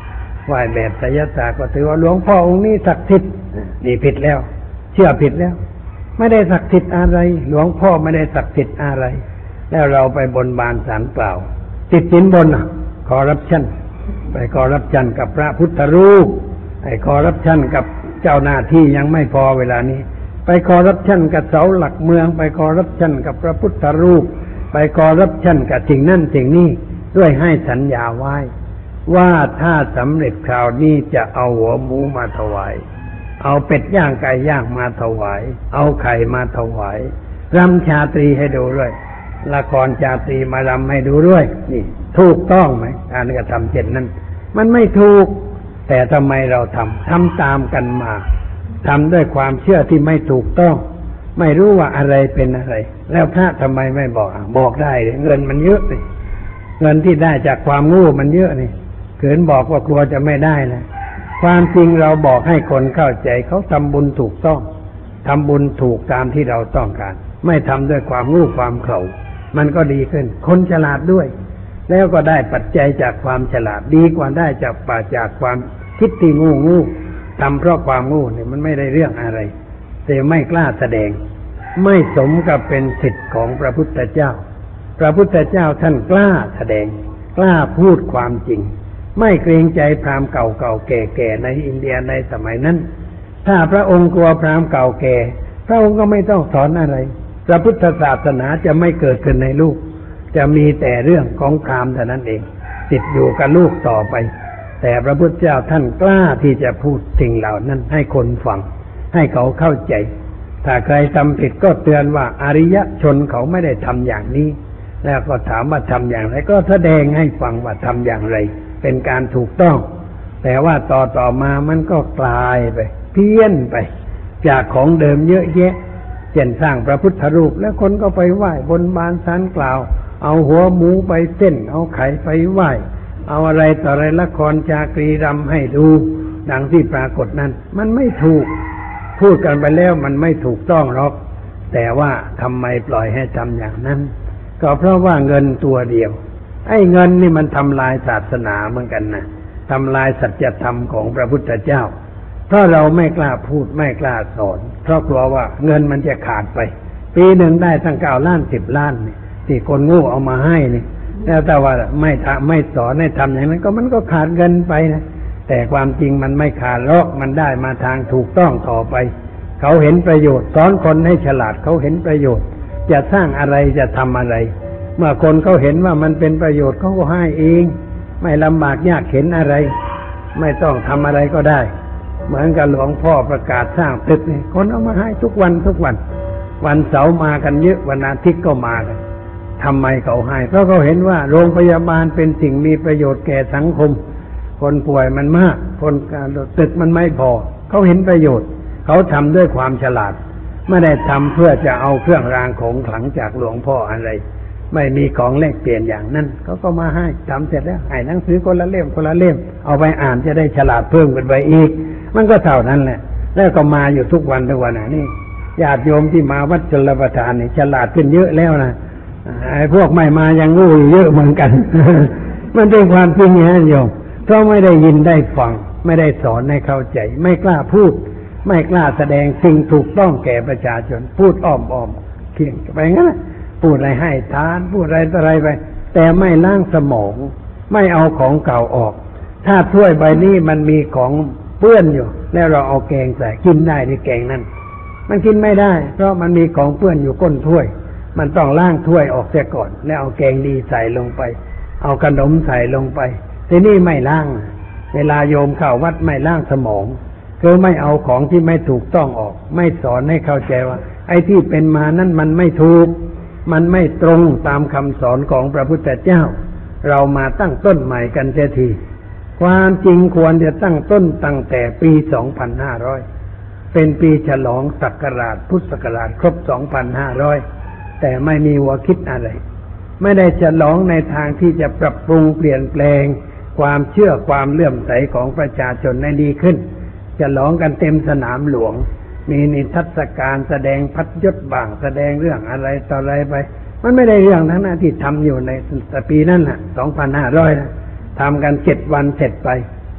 ไหว้แบบไสยศาสตร์ก็ถือว่าหลวงพ่อองค์นี้ศักดิ์สิทธิ์นี่ผิดแล้วเชื่อผิดแล้วไม่ได้ศักดิ์สิทธิ์อะไรหลวงพ่อไม่ได้ศักดิ์สิทธิ์อะไรแล้วเราไปบนบานศาลเปล่าติดสินบนอ่ะคอร์รัปชันไปคอร์รัปชันกับพระพุทธรูปไอ้คอร์รัปชันกับเจ้าหน้าที่ยังไม่พอเวลานี้ไปคอร์รัปชันกับเสาหลักเมืองไปคอร์รัปชันกับพระพุทธรูปไปคอร์รัปชันกับสิ่งนั่นสิ่งนี้ด้วยให้สัญญาไว้ว่าถ้าสำเร็จคราวนี้จะเอาหัวหมูมาถวายเอาเป็ดย่างไก่ย่างมาถวายเอาไข่มาถวายรำชาตรีให้ดูด้วยละครชาตรีมารำให้ดูด้วยนี่ถูกต้องไหมการกระทำเช่นนั้นมันไม่ถูกแต่ทำไมเราทำทำตามกันมาทำด้วยความเชื่อที่ไม่ถูกต้องไม่รู้ว่าอะไรเป็นอะไรแล้วพระทำไมไม่บอกบอกได้เงินมันเยอะนี่เงินที่ได้จากความโง่มันเยอะนี่เกินบอกว่ากลัวจะไม่ได้นะความจริงเราบอกให้คนเข้าใจเขาทำบุญถูกต้องทำบุญถูกตามที่เราต้องการไม่ทำด้วยความโง่ความเขลามันก็ดีขึ้นคนฉลาดด้วยแล้วก็ได้ปัจจัยจากความฉลาดดีกว่าได้จากป่าจากความคิดที่งูงูทำเพราะความงูเนี่ยมันไม่ได้เรื่องอะไรแต่ไม่กล้าแสดงไม่สมกับเป็นศิษย์ของพระพุทธเจ้าพระพุทธเจ้าท่านกล้าแสดงกล้าพูดความจริงไม่เกรงใจพราหมณ์เก่าๆแก่ๆในอินเดียในสมัยนั้นถ้าพระองค์กลัวพราหมณ์เก่าแก่พระองค์ก็ไม่ต้องสอนอะไรพระพุทธศาสนาจะไม่เกิดขึ้นในลูกจะมีแต่เรื่องของพราหมณ์เท่านั้นเองติดอยู่กับลูกต่อไปแต่พระพุทธเจ้าท่านกล้าที่จะพูดสิ่งเหล่านั้นให้คนฟังให้เขาเข้าใจถ้าใครทำผิดก็เตือนว่าอริยชนเขาไม่ได้ทำอย่างนี้แล้วก็ถามว่าทำอย่างไรก็แสดงให้ฟังว่าทำอย่างไรเป็นการถูกต้องแต่ว่าต่อต่อมามันก็กลายไปเพี้ยนไปจากของเดิมเยอะแยะเช่นสร้างพระพุทธรูปแล้วคนก็ไปไหว้บนบานศาลกล่าวเอาหัวหมูไปเส้นเอาไข่ไปไหว้เอาอะไรต่ออะไรละครจากรีรำให้ดูดังที่ปรากฏนั้นมันไม่ถูกพูดกันไปแล้วมันไม่ถูกต้องหรอกแต่ว่าทำไมปล่อยให้ทำอย่างนั้นก็เพราะว่าเงินตัวเดียวไอ้เงินนี่มันทำลายศาสนาเหมือนกันนะทำลายสัจธรรมของพระพุทธเจ้าเพราะเราไม่กล้าพูดไม่กล้าสอนเพราะกลัวว่าเงินมันจะขาดไปปีหนึ่งได้ตั้งเก้าล้านสิบล้านนี่ที่คนโง่เอามาให้นี่แล้วแต่ว่าไม่ทำไม่สอนให้ทำอย่างนั้นก็มันก็ขาดเงินไปนะแต่ความจริงมันไม่ขาดหรอกมันได้มาทางถูกต้องต่อไปเขาเห็นประโยชน์สอนคนให้ฉลาดเขาเห็นประโยชน์จะสร้างอะไรจะทำอะไรเมื่อคนเขาเห็นว่ามันเป็นประโยชน์เขาก็ให้เองไม่ลำบากยากเข็ญอะไรไม่ต้องทำอะไรก็ได้เหมือนกับหลวงพ่อประกาศสร้างตึกนี่คนเอามาให้ทุกวันทุกวันวันเสาร์มากันเยอะวันอาทิตย์ก็มากันทำไมเขาให้เพราะเขาเห็นว่าโรงพยาบาลเป็นสิ่งมีประโยชน์แก่สังคมคนป่วยมันมากคนตึกมันไม่พอเขาเห็นประโยชน์เขาทำด้วยความฉลาดไม่ได้ทำเพื่อจะเอาเครื่องรางของขลังจากหลวงพ่ออะไรไม่มีของแลกเปลี่ยนอย่างนั้นเขาก็มาให้ทำเสร็จแล้วให้หนังสือคนละเล่มคนละเล่มเอาไปอ่านจะได้ฉลาดเพิ่มกันไปอีกมันก็เท่านั้นแหละแล้วก็มาอยู่ทุกวันทุกวันนี่ญาติโยมที่มาวัดชลประทานนี่ฉลาดขึ้นเยอะแล้วนะไอ้พวกไม่มายังงูเยอะเหมือนกัน มันเป็นความจริงนะโยมเพราะไม่ได้ยินได้ฟังไม่ได้สอนให้เข้าใจไม่กล้าพูดไม่กล้าแสดงสิ่งถูกต้องแก่ประชาชนพูดอ้อมๆเคียงไปงั้นพูดอะไรให้ทานพูดอะไรต่ออะไรไปแต่ไม่ล้างสมองไม่เอาของเก่าออกถ้าถ้วยใบนี้มันมีของเปื้อนอยู่แล้วเราเอาแกงใส่กินได้ในแกงนั้นมันกินไม่ได้เพราะมันมีของเปื้อนอยู่ก้นถ้วยมันต้องล้างถ้วยออกเสียก่อนแล้วเอาแกงดีใส่ลงไปเอาขนมใส่ลงไปทีนี้ไม่ล้างเวลาโยมเข้าวัดไม่ล้างสมองคือไม่เอาของที่ไม่ถูกต้องออกไม่สอนให้เข้าใจว่าไอ้ที่เป็นมานั้นมันไม่ถูกมันไม่ตรงตามคำสอนของพระพุทธเจ้าเรามาตั้งต้นใหม่กันเสียทีความจริงควรจะตั้งต้นตั้งแต่ปีสองพันห้าร้อยเป็นปีฉลองศักราชพุทธศักราชครบสองพันห้าร้อยแต่ไม่มีหัวคิดอะไรไม่ได้ฉลองในทางที่จะปรับปรุงเปลี่ยนแปลงความเชื่อความเลื่อมใสของประชาชนให้ดีขึ้นฉลองกันเต็มสนามหลวงมีนิทรรศการแสดงพัดยศบ้างแสดงเรื่องอะไรต่ออะไรไปมันไม่ได้เรื่องทั้งนั้นที่ทำอยู่ในปีนั้นน่ะสองพันห้าร้อยนะทำกันเจ็ดวันเสร็จไป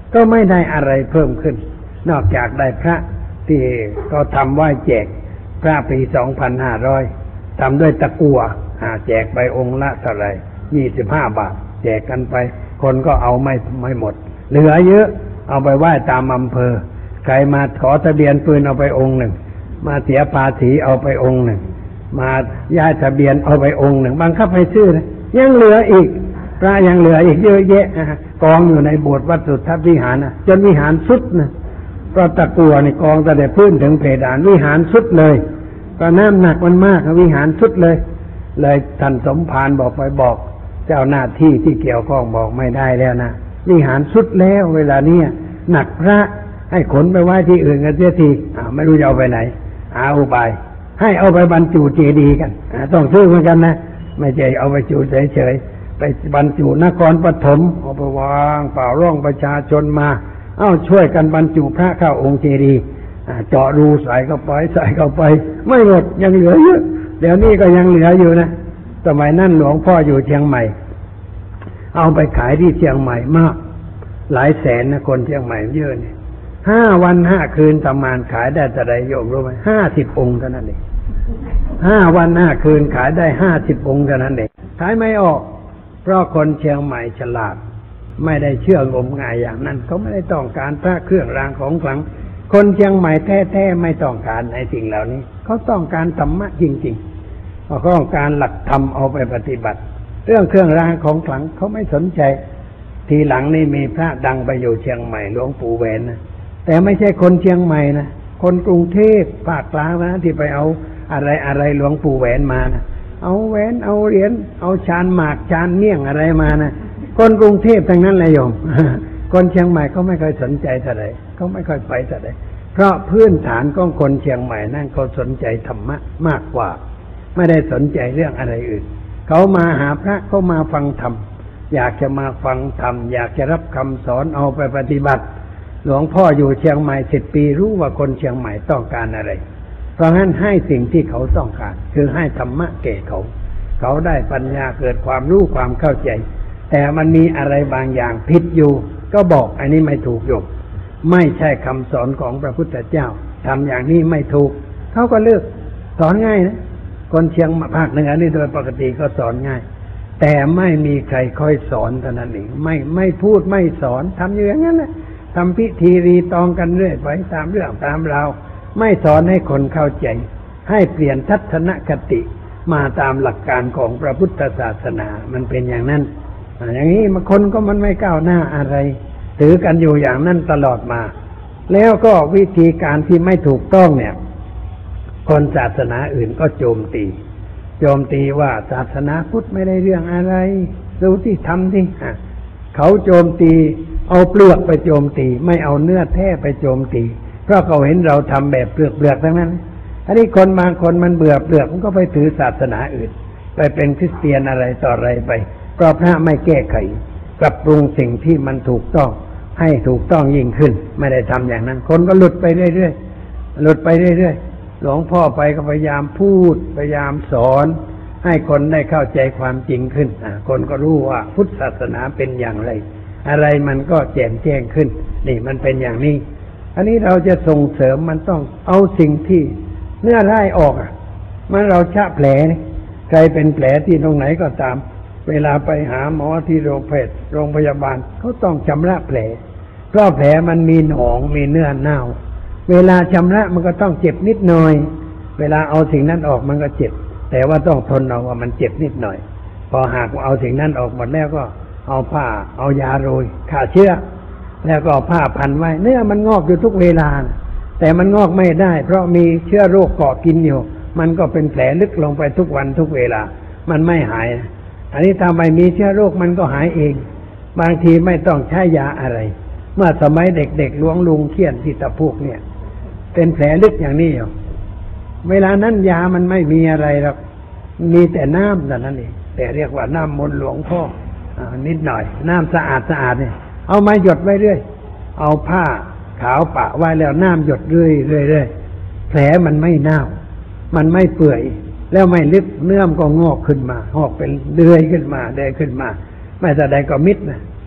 ก็ไม่ได้อะไรเพิ่มขึ้นนอกจากได้พระที่ก็ทำไหว้แจกพระปีสองพันห้าร้อยทำด้วยตะกั่วแจกไปองค์ละเท่าไหร่ยี่สิบห้าบาทแจกกันไปคนก็เอาไม่ไม่หมดเหลือเยอะเอาไปไหว้ตามอำเภอใครมาขอทะเบียนปืนเอาไปองค์หนึ่งมาเสียภาษีเอาไปองค์หนึ่งมาย้ายทะเบียนเอาไปองค์หนึ่งบังคับให้ซื้อนะยังเหลืออีกพระยังเหลืออีกเยอะแยะกองอยู่ในโบสถ์วัดสุทธวิหารนะจนวิหารสุดนะเพราะตะกั่วนี่กองตั้งแต่พื้นถึงเพดานวิหารสุดเลยก็น้ำหนักมันมากวิหารสุดเลยเลยท่านสมภารบอกไปบอกเจ้าหน้าที่ที่เกี่ยวข้องบอกไม่ได้แล้วนะวิหารสุดแล้วเวลานี้หนักพระให้ขนไปไว้ที่อื่นกันเสียทีอ่าไม่รู้จะเอาไปไหนเอาอุบายให้เอาไปบรรจุเจดีย์กันอ่าต้องซื้อเหมือนกันนะไม่ใช่เอาไปจุเฉยๆไปบรรจุนครปฐมเอาไปวางเปล่าร่องประชาชนมาเอ้าช่วยกันบรรจุพระเข้าองค์เจดีย์เจาะรูใส่เข้าไปใส่เข้าไปไม่หมดยังเหลือเยอะเดี๋ยวนี้ก็ยังเหลืออยู่นะสมัยนั้นหลวงพ่ออยู่เชียงใหม่เอาไปขายที่เชียงใหม่มากหลายแสนนะคนเชียงใหม่เยอะเนี่ยห้าวันห้าคืนประมาณขายได้แต่ใดโยมรู้ไหมห้าสิบองค์เท่านั้นเองห้าวันห้าคืนขายได้ห้าสิบองค์เท่านั้นเองขายไม่ออกเพราะคนเชียงใหม่ฉลาดไม่ได้เชื่องมงายอย่างนั้นเขาไม่ได้ต้องการพระเครื่องรางของขลังคนเชียงใหม่แท้ๆไม่ต้องการในสิ่งเหล่านี้เขาต้องการธรรมะจริงๆเขาต้องการหลักธรรมเอาไปปฏิบัติเรื่องเครื่องรางของขลังเขาไม่สนใจทีหลังนี่มีพระดังไปอยู่เชียงใหม่หลวงปู่แหวนนะแต่ไม่ใช่คนเชียงใหม่นะคนกรุงเทพภาคกลางนะที่ไปเอาอะไรอะไรหลวงปู่แหวนมานะเอาแหวนเอาเหรียญเอาชานหมากชานเมี่ยงอะไรมานะคนกรุงเทพทั้งนั้นเลยโยม คนเชียงใหม่เขาไม่ค่อยสนใจเท่าไหร่เขาไม่ค่อยไปเท่าไหร่เพราะพื้นฐานของคนเชียงใหม่นั่นเขาสนใจธรรมะมากกว่าไม่ได้สนใจเรื่องอะไรอื่นเขามาหาพระเขามาฟังธรรมอยากจะมาฟังธรรมอยากจะรับคำสอนเอาไปปฏิบัติหลวงพ่ออยู่เชียงใหม่สิบปีรู้ว่าคนเชียงใหม่ต้องการอะไรเพราะงั้นให้สิ่งที่เขาต้องการคือให้ธรรมะแก่เขาเขาได้ปัญญาเกิดความรู้ความเข้าใจแต่มันมีอะไรบางอย่างผิดอยู่ก็บอกอันนี้ไม่ถูกโยมไม่ใช่คำสอนของพระพุทธเจ้าทำอย่างนี้ไม่ถูกเขาก็เลิกสอนง่ายนะคนเชียงภาคเหนือนี่โดยปกติก็สอนง่ายแต่ไม่มีใครค่อยสอนเท่านั้นเองไม่ไม่พูดไม่สอนทำอยู่อย่างนั้นแหละทำพิธีรีตองกันเรื่อยไปตามเรื่องตามราวไม่สอนให้คนเข้าใจให้เปลี่ยนทัศนคติมาตามหลักการของพระพุทธศาสนามันเป็นอย่างนั้นอย่างนี้มันคนก็มันไม่ก้าวหน้าอะไรถือกันอยู่อย่างนั้นตลอดมาแล้วก็วิธีการที่ไม่ถูกต้องเนี่ยคนศาสนาอื่นก็โจมตีโจมตีว่าศาสนาพุทธไม่ได้เรื่องอะไรดูที่ทำที่เขาโจมตีเอาเปลือกไปโจมตีไม่เอาเนื้อแท้ไปโจมตีเพราะเขาเห็นเราทำแบบเปลือกเปลือกทั้งนั้นอันนี้คนบางคนมันเบื่อเปลือกมันก็ไปถือศาสนาอื่นไปเป็นคริสเตียนอะไรต่ออะไรไปเพราะพระไม่แก้ไขปรับปรุงสิ่งที่มันถูกต้องให้ถูกต้องยิ่งขึ้นไม่ได้ทำอย่างนั้นคนก็หลุดไปเรื่อยๆหลุดไปเรื่อยๆหลวงพ่อไปก็พยายามพูดพยายามสอนให้คนได้เข้าใจความจริงขึ้นคนก็รู้ว่าพุทธศาสนาเป็นอย่างไรอะไรมันก็แจ่มแจ้งขึ้นนี่มันเป็นอย่างนี้อันนี้เราจะส่งเสริมมันต้องเอาสิ่งที่เนื้อร้ายออกอ่ะมันเราชะแผลใครเป็นแผลที่ตรงไหนก็ตามเวลาไปหาหมอที่โรงพยาบาลโรงพยาบาลเขาต้องชำระแผลเพราะแผลมันมีหนองมีเนื้อเน่าเวลาชำระมันก็ต้องเจ็บนิดหน่อยเวลาเอาสิ่งนั้นออกมันก็เจ็บแต่ว่าต้องทนเอาว่ามันเจ็บนิดหน่อยพอหากเอาสิ่งนั้นออกหมดแล้วก็เอาผ้าเอายาโรยฆ่าเชื้อแล้วก็ผ้าพันไว้เนื้อมันงอกอยู่ทุกเวลาแต่มันงอกไม่ได้เพราะมีเชื้อโรคเกาะกินอยู่มันก็เป็นแผลลึกลงไปทุกวันทุกเวลามันไม่หายอันนี้ถ้าไม่มีเชื้อโรคมันก็หายเองบางทีไม่ต้องใช้ยาอะไรเมื่อสมัยเด็กๆหลวงลุงเขียนที่ตะพุกเนี่ยเป็นแผลลึกอย่างนี้อยู่เวลานั้นยามันไม่มีอะไรหรอกมีแต่น้ำแต่นั้นเองแต่เรียกว่าน้ำมนต์หลวงพ่อนิดหน่อยน้ำสะอาดสะอาดเนี่ยเอามาหยดไว้เรื่อยเอาผ้าขาวปะไว้แล้วน้ำหยดเรื่อยเรื่อยเรื่อยแผลมันไม่เน่ามันไม่เปื่อยแล้วไม่ลึกเนื้อมันก็งอกขึ้นมางอกเป็นเดือยขึ้นมาเดือยขึ้นมาไม่แสดงก็มิดนะ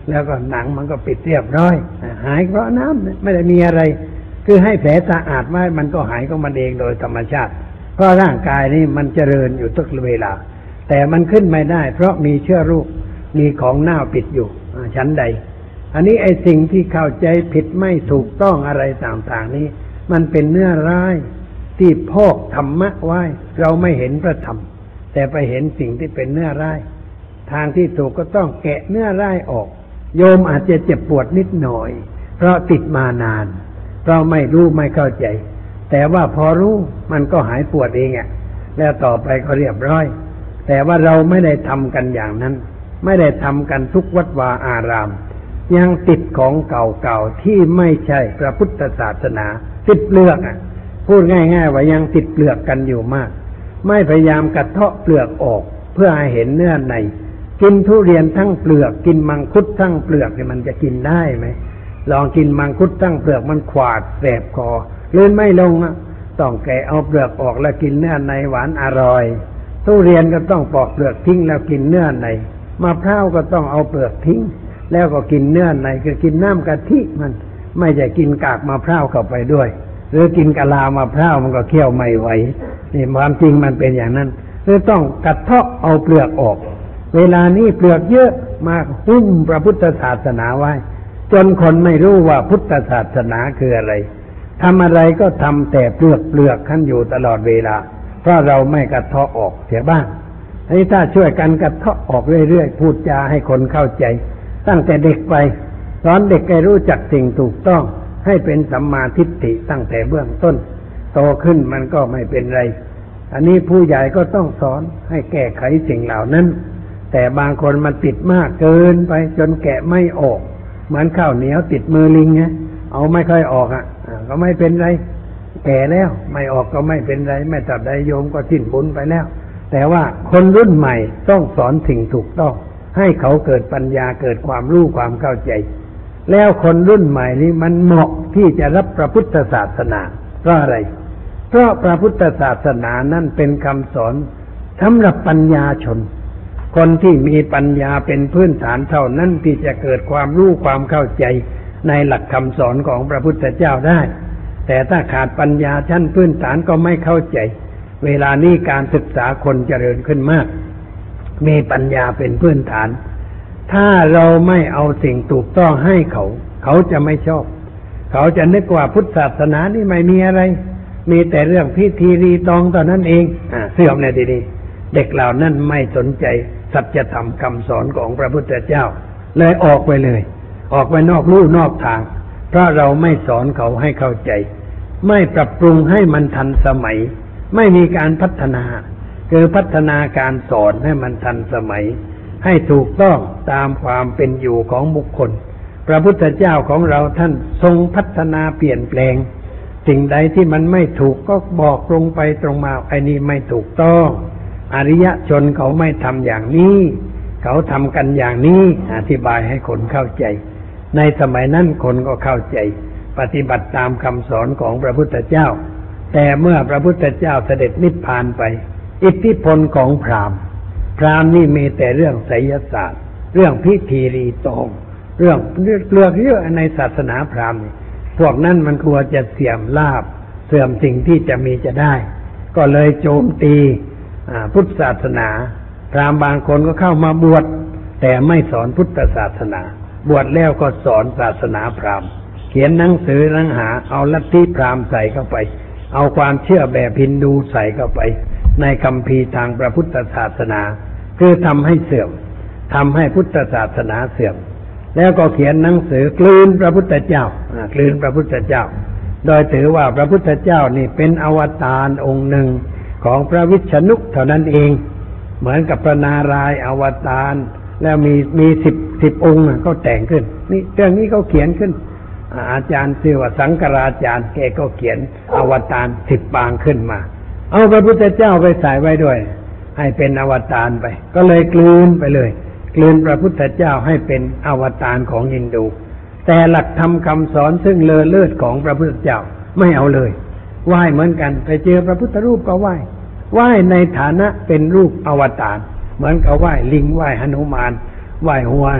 แล้วก็หนังมันก็ปิดเรียบร้อยหายเพราะน้ำไม่ได้มีอะไรคือให้แผลสะอาดไว้มันก็หายของมันเองโดยธรรมชาติเพราะร่างกายนี่มันเจริญอยู่ทุกเวลาแต่มันขึ้นไม่ได้เพราะมีเชื้อโรคมีของเน่าปิดอยู่ชั้นใดอันนี้ไอ้สิ่งที่เข้าใจผิดไม่ถูกต้องอะไรต่างๆนี้มันเป็นเนื้อร้ายที่พอกธรรมะไว้เราไม่เห็นพระธรรมแต่ไปเห็นสิ่งที่เป็นเนื้อร้ายทางที่ถูกก็ต้องแกะเนื้อร้ายออกโยมอาจจะเจ็บปวดนิดหน่อยเพราะติดมานานเราไม่รู้ไม่เข้าใจแต่ว่าพอรู้มันก็หายปวดเองอ่ะแล้วต่อไปก็เรียบร้อยแต่ว่าเราไม่ได้ทำกันอย่างนั้นไม่ได้ทำกันทุกวัดวาอารามยังติดของเก่าๆที่ไม่ใช่พระพุทธศาสนาติดเปลือกอ่ะพูดง่ายๆว่ายังติดเปลือกกันอยู่มากไม่พยายามกระเทาะเปลือกออกเพื่อให้เห็นเนื้อในกินทุเรียนทั้งเปลือกกินมังคุดทั้งเปลือกเนี่ยมันจะกินได้ไหมลองกินมังคุดทั้งเปลือกมันขวาดแสบคอเลื่อนไม่ลงอ่ะต้องแกะเอาเปลือกออกแล้วกินเนื้อในหวานอร่อยทุเรียนก็ต้องปอกเปลือกทิ้งแล้วกินเนื้อในมะพร้าวก็ต้องเอาเปลือกทิ้งแล้วก็กินเนื้อในคือกินน้ำกะทิมันไม่ใช่กินกากมะพร้าวเข้าไปด้วยหรือกินกะลามะพร้าวมันก็เคี้ยวไม่ไหวนี่ความจริงมันเป็นอย่างนั้นคือต้องกระเทาะเอาเปลือกออกเวลานี้เปลือกเยอะมากหุ้มพระพุทธศาสนาไว้จนคนไม่รู้ว่าพุทธศาสนาคืออะไรทำอะไรก็ทำแต่เปลือกเปลือกขั้นอยู่ตลอดเวลาเพราะเราไม่กระเทาะออกเสียบ้างอันนี้ถ้าช่วยกันกระเทาะออกเรื่อยๆพูดจาให้คนเข้าใจตั้งแต่เด็กไปสอนเด็กให้รู้จักสิ่งถูกต้องให้เป็นสัมมาทิฏฐิตั้งแต่เบื้องต้นโตขึ้นมันก็ไม่เป็นไรอันนี้ผู้ใหญ่ก็ต้องสอนให้แก้ไขสิ่งเหล่านั้นแต่บางคนมันติดมากเกินไปจนแกะไม่ออกเหมือนข้าวเหนียวติดมือลิงไงเอาไม่ค่อยออกอ่ะก็ไม่เป็นไรแก่แล้วไม่ออกก็ไม่เป็นไรไม่ตัดใดโยมก็สิ้นบุญไปแล้วแต่ว่าคนรุ่นใหม่ต้องสอนสิ่งถูกต้องให้เขาเกิดปัญญาเกิดความรู้ความเข้าใจแล้วคนรุ่นใหม่นี้มันเหมาะที่จะรับพระพุทธศาสนาเพราะอะไรเพราะพระพุทธศาสนานั้นเป็นคำสอนสำหรับปัญญาชนคนที่มีปัญญาเป็นพื้นฐานเท่านั้นที่จะเกิดความรู้ความเข้าใจในหลักคำสอนของพระพุทธเจ้าได้แต่ถ้าขาดปัญญาชั้นพื้นฐานก็ไม่เข้าใจเวลานี้การศึกษาคนเจริญขึ้นมากมีปัญญาเป็นพื้นฐานถ้าเราไม่เอาสิ่งถูกต้องให้เขาเขาจะไม่ชอบเขาจะนึกว่าพุทธศาสนานี่ไม่มีอะไรมีแต่เรื่องพิธีรีตองเท่านั้นเองอ่าเสื่อมในทีนี้เด็กเหล่านั้นไม่สนใจสัจธรรมคำสอนของพระพุทธเจ้าเลยออกไปเลยออกไปนอกลู่นอกทางเพราะเราไม่สอนเขาให้เข้าใจไม่ปรับปรุงให้มันทันสมัยไม่มีการพัฒนาคือพัฒนาการสอนให้มันทันสมัยให้ถูกต้องตามความเป็นอยู่ของบุคคลพระพุทธเจ้าของเราท่านทรงพัฒนาเปลี่ยนแปลงสิ่งใดที่มันไม่ถูกก็บอกตรงไปตรงมาไอ้นี่ไม่ถูกต้องอริยชนเขาไม่ทำอย่างนี้เขาทำกันอย่างนี้อธิบายให้คนเข้าใจในสมัยนั้นคนก็เข้าใจปฏิบัติตามคำสอนของพระพุทธเจ้าแต่เมื่อพระพุทธเจ้าเสด็จนิพพานไปอิทธิพลของพราหมณ์พราหมณ์นี่มีแต่เรื่องไสยศาสตร์เรื่องพิธีรีตองเรื่องเรื่องเรื่องในศาสนาพราหมณ์พวกนั้นมันกลัวจะเสื่อมลาภเสื่อมสิ่งที่จะมีจะได้ก็เลยโจมตีพุทธศาสนาพราหมณ์บางคนก็เข้ามาบวชแต่ไม่สอนพุทธศาสนาบวชแล้วก็สอนศาสนาพราหมณ์เขียนหนังสือหนังหาเอาลัทธิพราหมณ์ใส่เข้าไปเอาความเชื่อแบบฮินดูใส่เข้าไปในคัมภีร์ทางพระพุทธศาสนาคือทำให้เสื่อมทำให้พุทธศาสนาเสื่อมแล้วก็เขียนหนังสือกลืนพระพุทธเจ้ากลืนพระพุทธเจ้าโดยถือว่าพระพุทธเจ้านี่เป็นอวตารองค์หนึ่งของพระวิษณุเท่านั้นเองเหมือนกับพระนารายณ์อวตารแล้วมีมีสิบสิบองค์ก็แต่งขึ้นนี่เรื่องนี้เขาเขียนขึ้นอาจารย์ชื่อว่าสังกราจารย์แกก็เขียนอวตารสิบปางขึ้นมาเอาพระพุทธเจ้าไปใส่ไว้ด้วยให้เป็นอวตารไปก็เลยกลืนไปเลยกลืนพระพุทธเจ้าให้เป็นอวตารของฮินดูแต่หลักธรรมคำสอนซึ่งเลอเลิศของพระพุทธเจ้าไม่เอาเลยไหว้เหมือนกันไปเจอพระพุทธรูปก็ไหว้ไหว้ในฐานะเป็นรูปอวตารเหมือนกับไหว้ลิงไหว้หนุมานไหว้หัว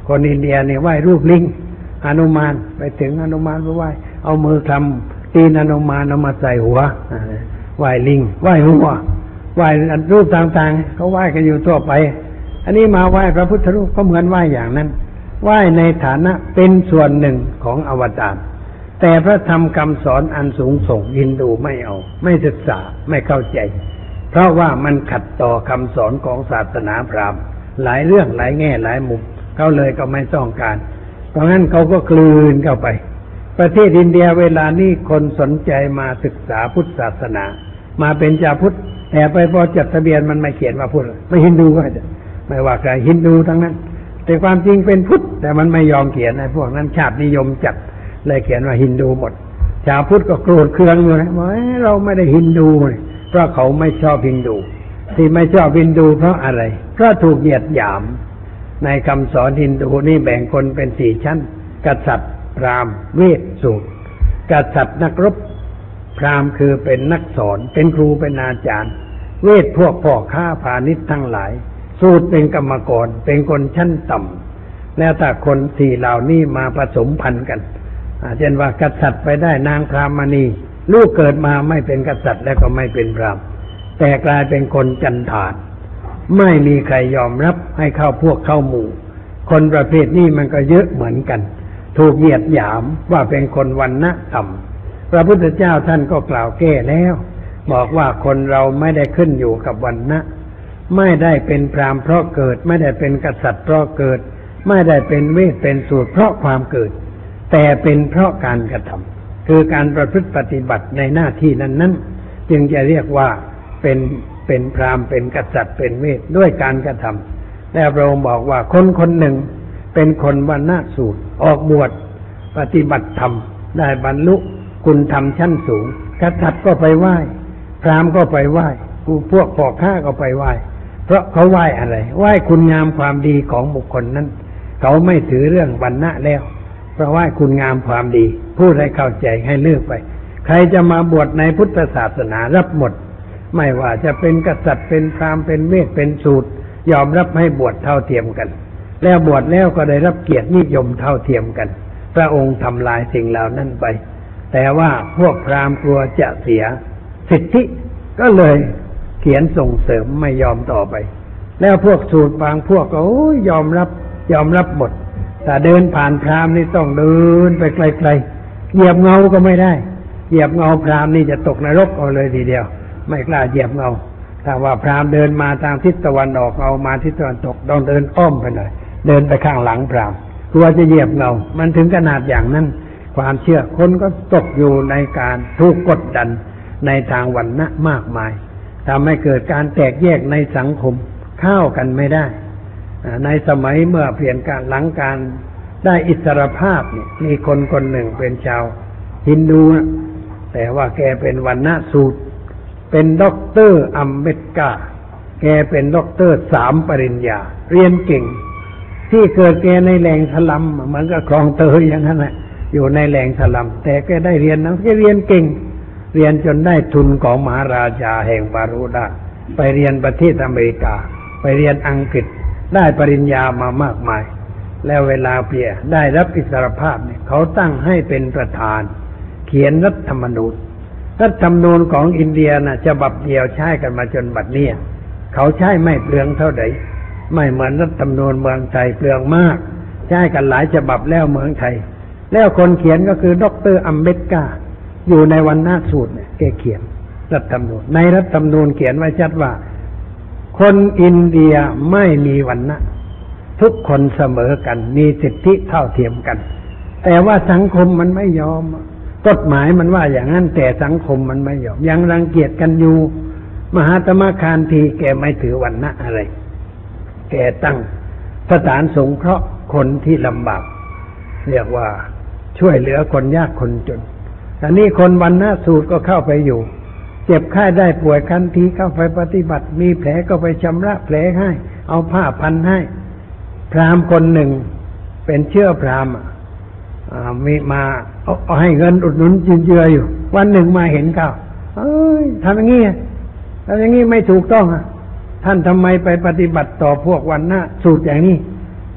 คนอินเดียเนี่ยไหว้รูปลิงหนุมานไปถึงหนุมานไปไหว้เอามือคลำตีนหนุมานเอามาใส่หัวไหว้ลิงไหว้หัวไหว้รูปต่างๆเขาไหว้กันอยู่ทั่วไปอันนี้มาไหว้พระพุทธรูปก็เหมือนไหว้อย่างนั้นไหว้ในฐานะเป็นส่วนหนึ่งของอวตารแต่พระธรรมคำสอนอันสูงส่งฮินดูไม่เอาไม่ศึกษาไม่เข้าใจเพราะว่ามันขัดต่อคำสอนของศาสนาพราหมณ์หลายเรื่องหลายแง่หลายมุมเขาเลยก็ไม่ต้องการเพราะงั้นเขาก็กลืนเข้าไปประเทศอินเดียเวลานี้คนสนใจมาศึกษาพุทธศาสนามาเป็นชาวพุทธแต่ไปพอจดทะเบียนมันไม่เขียนว่าพุทธไม่ฮินดูก็ได้ไม่ว่าใครฮินดูทั้งนั้นแต่ความจริงเป็นพุทธแต่มันไม่ยอมเขียนไอ้พวกนั้นชาตินิยมจัดเลยเขียนว่าฮินดูหมดชาวพุทธก็โกรธเคืองอยู่นะว่าเราไม่ได้ฮินดูเพราะเขาไม่ชอบฮินดูที่ไม่ชอบฮินดูเพราะอะไรเพราะถูกเหยียดหยามในคำสอนฮินดูนี่แบ่งคนเป็นสี่ชั้นกษัตริย์พราหมณ์เวสสูตรกษัตริย์นักรบพราหมณ์คือเป็นนักสอนเป็นครูเป็นอาจารย์เวสพวกพ่อค้าพาณิชย์ทั้งหลายสูตรเป็นกรรมกรเป็นคนชั้นต่ำแล้วถ้าคนสี่เหล่านี้มาผสมพันธุ์กันเช่นว่ากษัตริย์ไปได้นางพรามณีลูกเกิดมาไม่เป็นกษัตริย์แล้วก็ไม่เป็นพราหมณ์แต่กลายเป็นคนจันทานไม่มีใครยอมรับให้เข้าพวกเข้าหมู่คนประเภทนี้มันก็เยอะเหมือนกันถูกเหยียดหยามว่าเป็นคนวรรณะต่ำพระพุทธเจ้าท่านก็กล่าวแก้แล้วบอกว่าคนเราไม่ได้ขึ้นอยู่กับวรรณะไม่ได้เป็นพราหมณ์เพราะเกิดไม่ได้เป็นกษัตริย์เพราะเกิดไม่ได้เป็นเวทเป็นสูตรเพราะความเกิดแต่เป็นเพราะการกระทำคือการประพฤติปฏิบัติในหน้าที่นั้นๆจึงจะเรียกว่าเป็นเป็นพราหมณ์เป็นกษัตริย์เป็นเวทด้วยการกระทำแล้วพระองค์บอกว่าคนคนหนึ่งเป็นคนวรรณะสูตรออกบวชปฏิบัติธรรมได้บรรลุคุณธรรมชั้นสูงกษัตริย์ก็ไปไหว้พราหมณ์ก็ไปไหว้พวกพ่อค้าก็ไปไหว้เพราะเขาไหว้อะไรไหว้คุณงามความดีของบุคคลนั้นเขาไม่ถือเรื่องวรรณะแล้วเพราะไหว้คุณงามความดีพูดให้เข้าใจให้เลือกไปใครจะมาบวชในพุทธศาสนารับหมดไม่ว่าจะเป็นกษัตริย์เป็นพราหมณ์เป็นเวทเป็นสูตรยอมรับให้บวชเท่าเทียมกันแล้วบวชแล้วก็ได้รับเกียรตินิยมเท่าเทียมกันพระองค์ทำลายสิ่งเหล่านั้นไปแต่ว่าพวกพราหมณ์กลัวจะเสียสิทธิก็เลยเขียนส่งเสริมไม่ยอมต่อไปแล้วพวกสูตรบางพวกก็โอ้ยยอมรับยอมรับหมดแต่เดินผ่านพราหมณ์นี่ต้องเดินไปไกลๆเหยียบเงาก็ไม่ได้เหยียบเงาพราหมณ์นี่จะตกนรกเอาเลยทีเดียวไม่กล้าเหยียบเงาถ้าว่าพราหมณ์เดินมาทางทิศตะวันออกเอามาทิศตะวันตกต้องเดินอ้อมไปหน่อยเดินไปข้างหลังพราหมณ์กลัวจะเหยียบเงามันถึงขนาดอย่างนั้นความเชื่อคนก็ตกอยู่ในการถูกกดดันในทางวรรณะมากมายทำให้เกิดการแตกแยกในสังคมเข้ากันไม่ได้ในสมัยเมื่อเปลี่ยนการหลังการได้อิสรภาพเนี่ยมีคนคนหนึ่งเป็นชาวฮินดูนะแต่ว่าแกเป็นวรรณะสูตรเป็นด็อกเตอร์อัมเบดกาแกเป็นด็อกเตอร์สามปริญญาเรียนเก่งที่เกิดแกในแหล่งสลัมเหมือนกับคลองเตยอย่างนั้นแหละอยู่ในแหล่งสลัมแต่แกได้เรียนนะแกเรียนเก่งเรียนจนได้ทุนของมหาราชาแห่งบาโรดาไปเรียนประเทศอเมริกาไปเรียนอังกฤษได้ปริญญามามากมายแล้วเวลาเปียได้รับอิสรภาพเนี่ยเขาตั้งให้เป็นประธานเขียนรัฐธรรมนูญรัฐธรรมนูญของอินเดียน่ะฉบับเดียวใช้กันมาจนบัดนี้เขาใช้ไม่เปลืองเท่าใดไม่เหมือนรัฐธรรมนูญเมืองไทยเปลืองมากใช้กันหลายฉบับแล้วเมืองไทยแล้วคนเขียนก็คือด็อกเตอร์อัมเบดกาอยู่ในวรรณสูตรเนี่ยแกเขียนรัฐธรรมนูญในรัฐธรรมนูญเขียนไว้ชัดว่าคนอินเดียไม่มีวรรณะทุกคนเสมอกันมีสิทธิเท่าเทียมกันแต่ว่าสังคมมันไม่ยอมกฎหมายมันว่าอย่างนั้นแต่สังคมมันไม่ยอมยังรังเกียจกันอยู่มหาตมะคานธีแกไม่ถือวรรณะอะไรแกตั้งสถานสงเคราะห์คนที่ลำบากเรียกว่าช่วยเหลือคนยากคนจนอันนี้คนวรรณะสูตรก็เข้าไปอยู่เจ็บไข้ได้ป่วยคันทีเข้าไปปฏิบัติมีแผลก็ไปชำระแผลให้เอาผ้าพันให้พราหมณ์คนหนึ่งเป็นเชื่อพราหมณ์มีมาเอาเอาให้เงินอุดหนุนจินเจืออยู่วันหนึ่งมาเห็นเขาเอ้ยทำอย่างนี้ทำอย่างนี้ไม่ถูกต้องอ่ะท่านทำไมไปปฏิบัติต่อพวกวรรณะสูตรอย่างนี้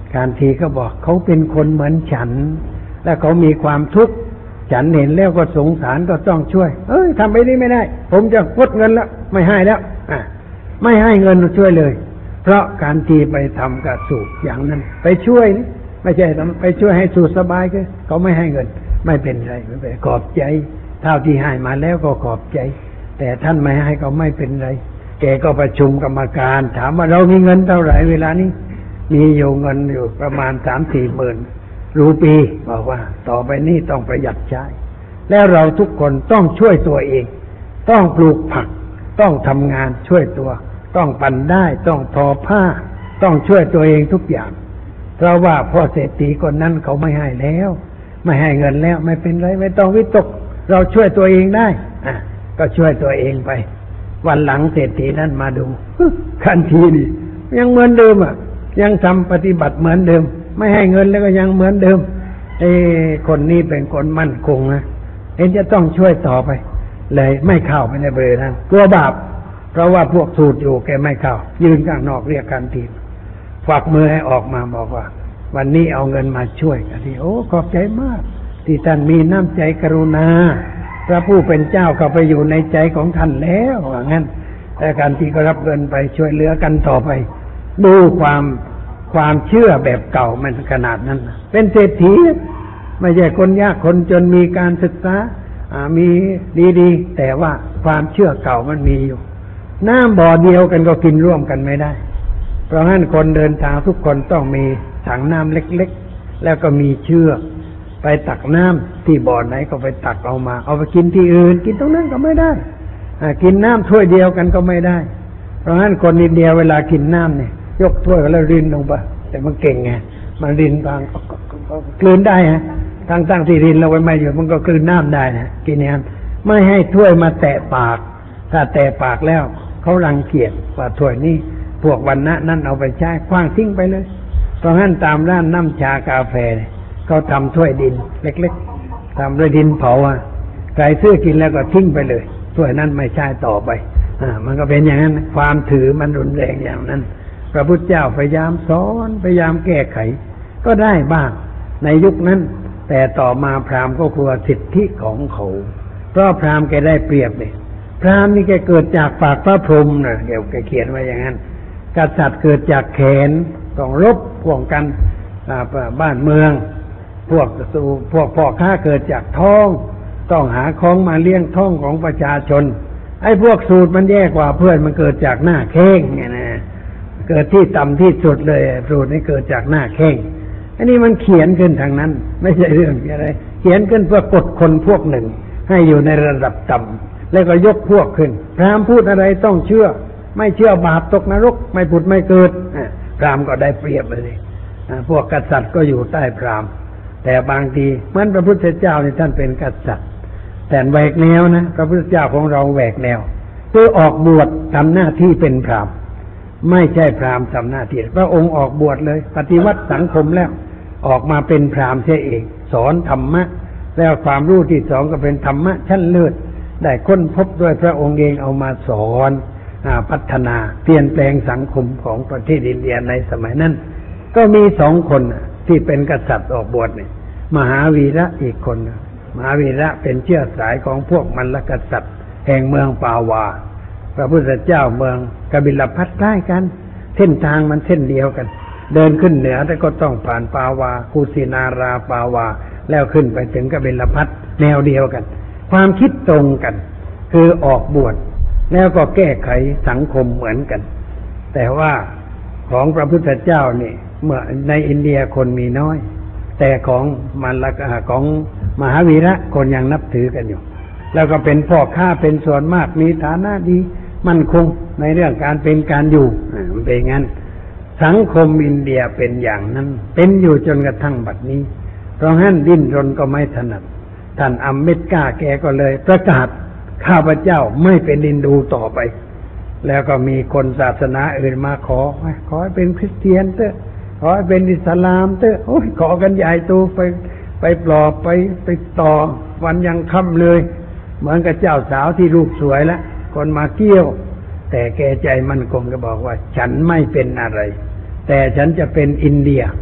การทีก็บอกเขาเป็นคนเหมือนฉันและเขามีความทุกข์ฉันเห็นแล้วก็สงสารก็ต้องช่วยเอ้ยทำไปนี่ไม่ได้ผมจะกดเงินแล้วไม่ให้แล้วอ่ะไม่ให้เงินช่วยเลยเพราะการทีไปทำกับสูบอย่างนั้นไปช่วยไม่ใช่ไปช่วยให้สูบสบายก็เขาไม่ให้เงินไม่เป็นไรไม่เป็นไรขอบใจเท่าที่ให้มาแล้วก็ขอบใจแต่ท่านไม่ให้ก็ไม่เป็นไรแกก็ประชุมกรรมการถามว่าเรามีเงินเท่าไหร่เวลานี้มีอยู่เงินอยู่ประมาณสามสี่หมื่นรูปีบอกว่าต่อไปนี้ต้องประหยัดใช้แล้วเราทุกคนต้องช่วยตัวเองต้องปลูกผักต้องทำงานช่วยตัวต้องปั่นได้ต้องทอผ้าต้องช่วยตัวเองทุกอย่างเพราะว่าพ่อเศรษฐีคนนั้นเขาไม่ให้แล้วไม่ให้เงินแล้วไม่เป็นไรไม่ต้องวิตกเราช่วยตัวเองได้อ่ะก็ช่วยตัวเองไปวันหลังเศรษฐีนั้นมาดูคันทีนี่ยังเหมือนเดิมอ่ะยังทำปฏิบัติเหมือนเดิมไม่ให้เงินแล้วก็ยังเหมือนเดิมเอ้คนนี้เป็นคนมั่นคงนะเห็นจะต้องช่วยต่อไปเลยไม่เข้าไปในบริเวณนั้นกลัวบาปเพราะว่าพวกสูตรอยู่แกไม่เข้ายืนข้างนอกเรียกกันทีฝากมือให้ออกมาบอกว่าวันนี้เอาเงินมาช่วยกันทีโอ้ขอบใจมากที่ท่านมีน้ำใจกรุณาพระผู้เป็นเจ้าเข้าไปอยู่ในใจของท่านแล้วว่างั้นแต่การที่ก็รับเงินไปช่วยเหลือกันต่อไปดูความความเชื่อแบบเก่ามันขนาดนั้นเป็นเศรษฐีไม่ใช่คนยากคนจนมีการศึกษามีดีๆแต่ว่าความเชื่อเก่ามันมีอยู่น้ำบ่อเดียวกันก็กินร่วมกันไม่ได้เพราะฉะนั้นคนเดินทางทุกคนต้องมีถังน้ำเล็กๆแล้วก็มีเชือกไปตักน้ำที่บ่อไหนก็ไปตักเอามาเอาไปกินที่อื่นกินตรงนั้นก็ไม่ได้กินน้ำถ้วยเดียวกันก็ไม่ได้เพราะฉะนั้นคนอินเดียเวลากินน้ำเนี่ยยกถ้วยแล้วรินลงไปแต่มันเก่งไงมันรินบางกลืนได้ฮะทั้งตั้งที่รินลงไปไม่อยู่มันก็กลืนน้ำได้นะกินเนี่ยไม่ให้ถ้วยมาแตะปากถ้าแตะปากแล้วเขารังเกียจว่าถ้วยนี้พวกวันนะนั่นเอาไปใช้คว้างทิ้งไปเลยเพราะงั้นตามร้านน้ำชากาแฟเขาทำถ้วยดินเล็กๆทำด้วยดินเผาอ่ะใครซื้อกินแล้วก็ทิ้งไปเลยถ้วยนั้นไม่ใช่ต่อไปอ่ามันก็เป็นอย่างนั้นความถือมันรุนแรงอย่างนั้นพระพุทธเจ้าพยายามสอนพยายามแก้ไขก็ได้บ้างในยุคนั้นแต่ต่อมาพราหมณ์ก็กลัวสิทธิของเขาเพราะพราหมณ์แกได้เปรียบเลยพราหมณ์นี่แกเกิดจากปากพระพรหมนะแกแกเขียนไว้อย่างนั้นกษัตริย์เกิดจากแขนต้องรบพวกกันบ้านเมืองพวกพวกพ่อค้าเกิดจากท้องต้องหาของมาเลี้ยงท้องของประชาชนไอ้พวกสูตรมันแย่กว่าเพื่อนมันเกิดจากหน้าแข้งไงนะเกิดที่ต่ำที่สุดเลยสูตรนี้เกิดจากหน้าแข้งอันนี้มันเขียนขึ้นทางนั้นไม่ใช่เรื่องอะไรเขียนขึ้นเพื่อกดคนพวกหนึ่งให้อยู่ในระดับต่ำแล้วก็ยกพวกขึ้นพราหมณ์พูดอะไรต้องเชื่อไม่เชื่อบาปตกนรกไม่ผุดไม่เกิดพราหมณ์ก็ได้เปรียบเลยพวกกษัตริย์ก็อยู่ใต้พราหมณ์แต่บางทีเหมือนพระพุทธเจ้านี่ท่านเป็นกษัตริย์แต่แหวกแนวนะพระพุทธเจ้าของเราแหวกแนวคือออกบวชทำหน้าที่เป็นพราหมณ์ไม่ใช่พราหมณ์ทำหน้าที่พระองค์ออกบวชเลยปฏิวัติสังคมแล้วออกมาเป็นพราหมณ์เสียเองสอนธรรมะแล้วความรู้ที่สองก็เป็นธรรมะชั้นเลิศได้ค้นพบด้วยพระองค์เองเอามาสอนพัฒนาเปลี่ยนแปลงสังคมของประเทศอินเดียในสมัยนั้นก็มีสองคนที่เป็นกษัตริย์ออกบวชเนี่ยมหาวีระอีกคนมหาวีระเป็นเชื้อสายของพวกมัลลกษัตริย์แห่งเมืองปาวาพระพุทธเจ้าเมืองกบิลพัสใกล้กันเส้นทางมันเส้นเดียวกันเดินขึ้นเหนือแต่ก็ต้องผ่านปาวากุสินาราปาวาแล้วขึ้นไปถึงกบิลพัสแนวเดียวกันความคิดตรงกันคือออกบวชแล้วก็แก้ไขสังคมเหมือนกันแต่ว่าของพระพุทธเจ้านี่เมื่อในอินเดียคนมีน้อยแต่ของมัลลกะของมหาวีระคนยังนับถือกันอยู่แล้วก็เป็นพ่อค้าเป็นส่วนมากมีฐานะดีมั่นคงในเรื่องการเป็นการอยู่มันเป็นงั้นสังคมอินเดียเป็นอย่างนั้นเป็นอยู่จนกระทั่งบัดนี้เพราะงั้นดิ้นรนก็ไม่ถนัดท่านอัมเมดกาแกก็เลยประกาศข้าพเจ้าไม่เป็นฮินดูต่อไปแล้วก็มีคนศาสนาอื่นมาขอขอให้เป็นคริสเตียนเถอะขอให้เป็นอิสลามเถอะโอ้ยขอกันใหญ่โตไปไปปลอบไปไปต่อวันยังค่ำเลยเหมือนกับเจ้าสาวที่รูปสวยแล้วคนมาเกี่ยวแต่แกใจมั่นคงก็บอกว่าฉันไม่เป็นอะไรแต่ฉันจะเป็นอินเดีย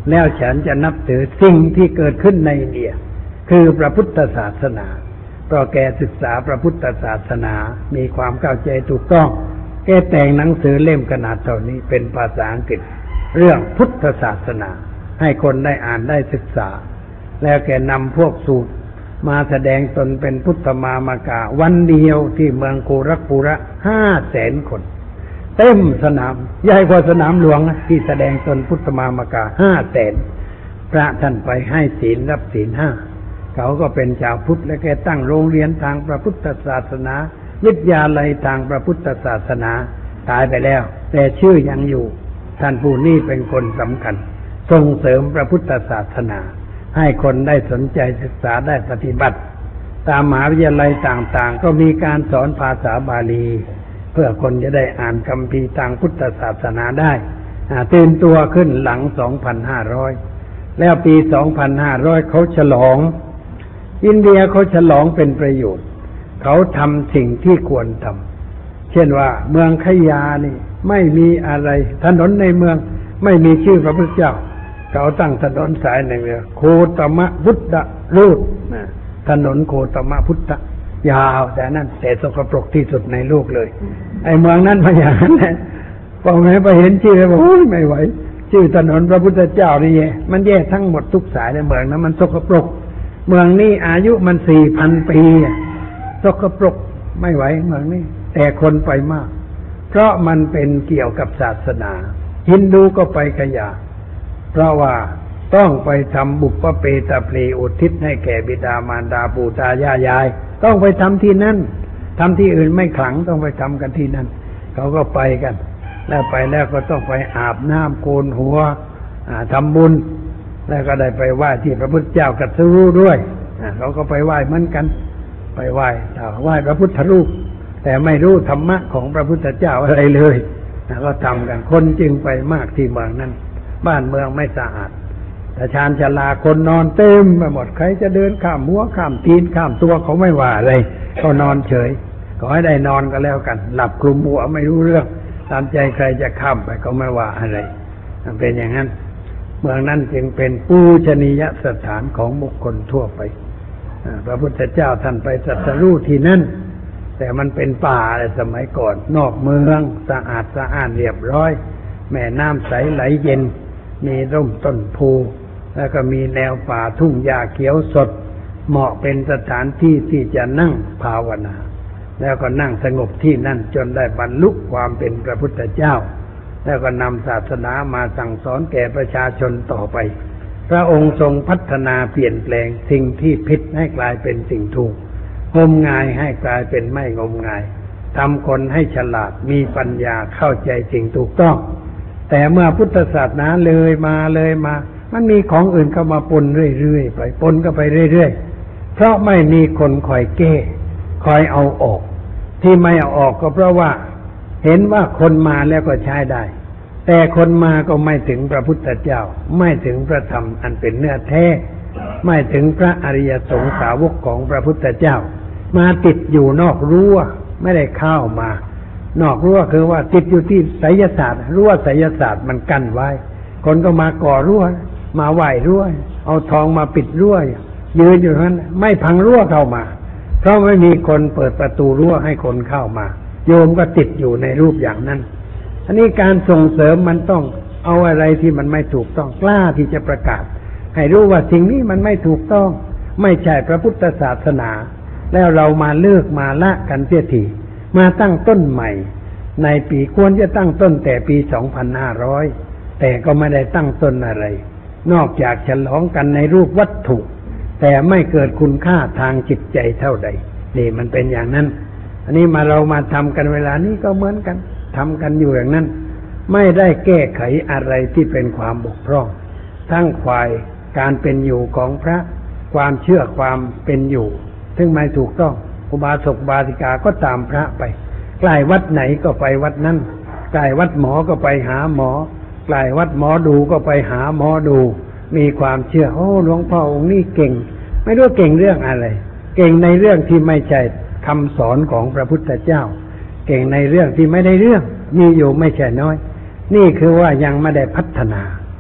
แล้วฉันจะนับถือสิ่งที่เกิดขึ้นในอินเดียคือพระพุทธศาสนาเพราะแกศึกษาพระพุทธศาสนามีความเข้าใจถูกต้องแกแต่งหนังสือเล่มขนาดเท่านี้เป็นภาษาอังกฤษเรื่องพุทธศาสนาให้คนได้อ่านได้ศึกษาแล้วแกนำพวกสูตรมาแสดงตนเป็นพุทธมามกาวันเดียวที่เมืองโกรักปุระห้าแสนคนเต็มสนามใหญ่กว่าสนามหลวงที่แสดงตนพุทธมามกาห้าแสนพระท่านไปให้ศีลรับศีลห้าเขาก็เป็นชาวพุทธและแกตั้งโรงเรียนทางพระพุทธศาสนาวิทยาลัยทางพระพุทธศาสนาตายไปแล้วแต่ชื่อยังอยู่ท่านผู้นี้เป็นคนสำคัญส่งเสริมพระพุทธศาสนาให้คนได้สนใจศึกษาได้ปฏิบัติตามมหาวิทยาลัยต่างๆก็มีการสอนภาษาบาลีเพื่อคนจะได้อ่านคัมภีร์ทางพุทธศาสนาได้ตื่นตัวขึ้นหลัง สองพันห้าร้อย แล้วปี สองพันห้าร้อย เขาฉลองอินเดียเขาฉลองเป็นประโยชน์เขาทำสิ่งที่ควรทำเช่นว่าเมืองขยานี่ไม่มีอะไรถนนในเมืองไม่มีชื่อพระพุทธเจ้าเขาตั้งถนนสายหนึ่งเลยโคตมะพุทธรูปถนนโคตมะพุทธยาวแต่นั่นแต่สกปรกที่สุดในโลกเลยไอ้เมืองนั้นมาอย่างนั้นแหละพอแม้ไปเห็นชื่อแล้วบอกโอ้ยไม่ไหวชื่อถนนพระพุทธเจ้านี่แย่มันแย่ทั้งหมดทุกสายในเมืองนั้นมันสกปรกเมืองนี้อายุมันสี่พันปีสกปรกไม่ไหวเมืองนี้แต่คนไปมากเพราะมันเป็นเกี่ยวกับศาสนาฮินดูก็ไปขยะเพราะว่าต้องไปทำบุพเพตเพลอุทิศให้แก่บิดามารดาปู่ตายายายต้องไปทำที่นั่นทำที่อื่นไม่ขลังต้องไปทำกันที่นั่นเขาก็ไปกันแล้วไปแล้วก็ต้องไปอาบน้ำโกนหัวทำบุญแล้วก็ได้ไปไหว้ที่พระพุทธเจ้ากัสรูด้วยเขาก็ไปไหว้เหมือนกันไปไหว้ไหว้พระพุทธรูปแต่ไม่รู้ธรรมะของพระพุทธเจ้าอะไรเลยก็ทำกันคนจึงไปมากที่เมืองนั้นบ้านเมืองไม่สะอาดแต่ชานชลาคนนอนเต็มไปหมดใครจะเดินข้ามหัวข้ามตีนข้ามตัวเขาไม่ว่าอะไรก็นอนเฉยขอให้ได้นอนก็แล้วกันหลับคลุมหัวไม่รู้เรื่องตามใจใครจะข้ามไปก็ไม่ว่าอะไรเป็นอย่างนั้นเมืองนั้นจึงเป็นปูชนียสถานของบุคคลทั่วไปพระพุทธเจ้าท่านไปตรัสรู้ที่นั่นแต่มันเป็นป่าในสมัยก่อนนอกเมืองสะอาดสะอ้านเรียบร้อยแม่น้ำใสไหลเย็นมีร่มต้นโพแล้วก็มีแนวป่าทุ่งหญ้าเขียวสดเหมาะเป็นสถานที่ที่จะนั่งภาวนาแล้วก็นั่งสงบที่นั่นจนได้บรรลุความเป็นพระพุทธเจ้าแล้วก็นำศาสนามาสั่งสอนแก่ประชาชนต่อไปพระองค์ทรงพัฒนาเปลี่ยนแปลงสิ่งที่ผิดให้กลายเป็นสิ่งถูกงมงายให้กลายเป็นไม่งมงายทำคนให้ฉลาดมีปัญญาเข้าใจสิ่งถูกต้องแต่เมื่อพุทธศาสนาเลยมาเลยมามันมีของอื่นเข้ามาปนเรื่อยๆไปปนก็ไปเรื่อยๆเพราะไม่มีคนคอยแก้คอยเอาออกที่ไม่เอาออกก็เพราะว่าเห็นว่าคนมาแล้วก็ใช้ได้แต่คนมาก็ไม่ถึงพระพุทธเจ้าไม่ถึงพระธรรมอันเป็นเนื้อแท้ไม่ถึงพระอริยสงฆ์สาวกของพระพุทธเจ้ามาติดอยู่นอกรั้วไม่ได้เข้ามานอกรั้วคือว่าติดอยู่ที่ไสยศาสตร์รั้วไสยศาสตร์มันกั้นไว้คนก็มาก่อรั้วมาไหว้รั้วเอาทองมาปิดรั้วยืนอยู่นั้นไม่พังรั้วเข้ามาเพราะไม่มีคนเปิดประตูรั้วให้คนเข้ามาโยมก็ติดอยู่ในรูปอย่างนั้นอันนี้การส่งเสริมมันต้องเอาอะไรที่มันไม่ถูกต้องกล้าที่จะประกาศให้รู้ว่าสิ่งนี้มันไม่ถูกต้องไม่ใช่พระพุทธศาสนาแล้วเรามาเลิกมาละกันเสียทีมาตั้งต้นใหม่ในปีควรจะตั้งต้นแต่ปี สองพันห้าร้อย แต่ก็ไม่ได้ตั้งต้นอะไรนอกจากฉลองกันในรูปวัตถุแต่ไม่เกิดคุณค่าทางจิตใจเท่าใดนี่มันเป็นอย่างนั้นอันนี้มาเรามาทำกันเวลานี้ก็เหมือนกันทำกันอยู่อย่างนั้นไม่ได้แก้ไขอะไรที่เป็นความบกพร่องทั้งฝ่ายการเป็นอยู่ของพระความเชื่อความเป็นอยู่ซึ่งไม่ถูกต้องอุบาสกบาสิกาก็ตามพระไปใกล้วัดไหนก็ไปวัดนั้นใกล้วัดหมอก็ไปหาหมอใกล้วัดหมอดูก็ไปหาหมอดูมีความเชื่อโอ้หลวงพ่อองค์นี้เก่งไม่รู้เก่งเรื่องอะไรเก่งในเรื่องที่ไม่ใช่คำสอนของพระพุทธเจ้าเก่งในเรื่องที่ไม่ได้เรื่องมีอยู่ไม่ใช่น้อยนี่คือว่ายังไม่ได้พัฒนา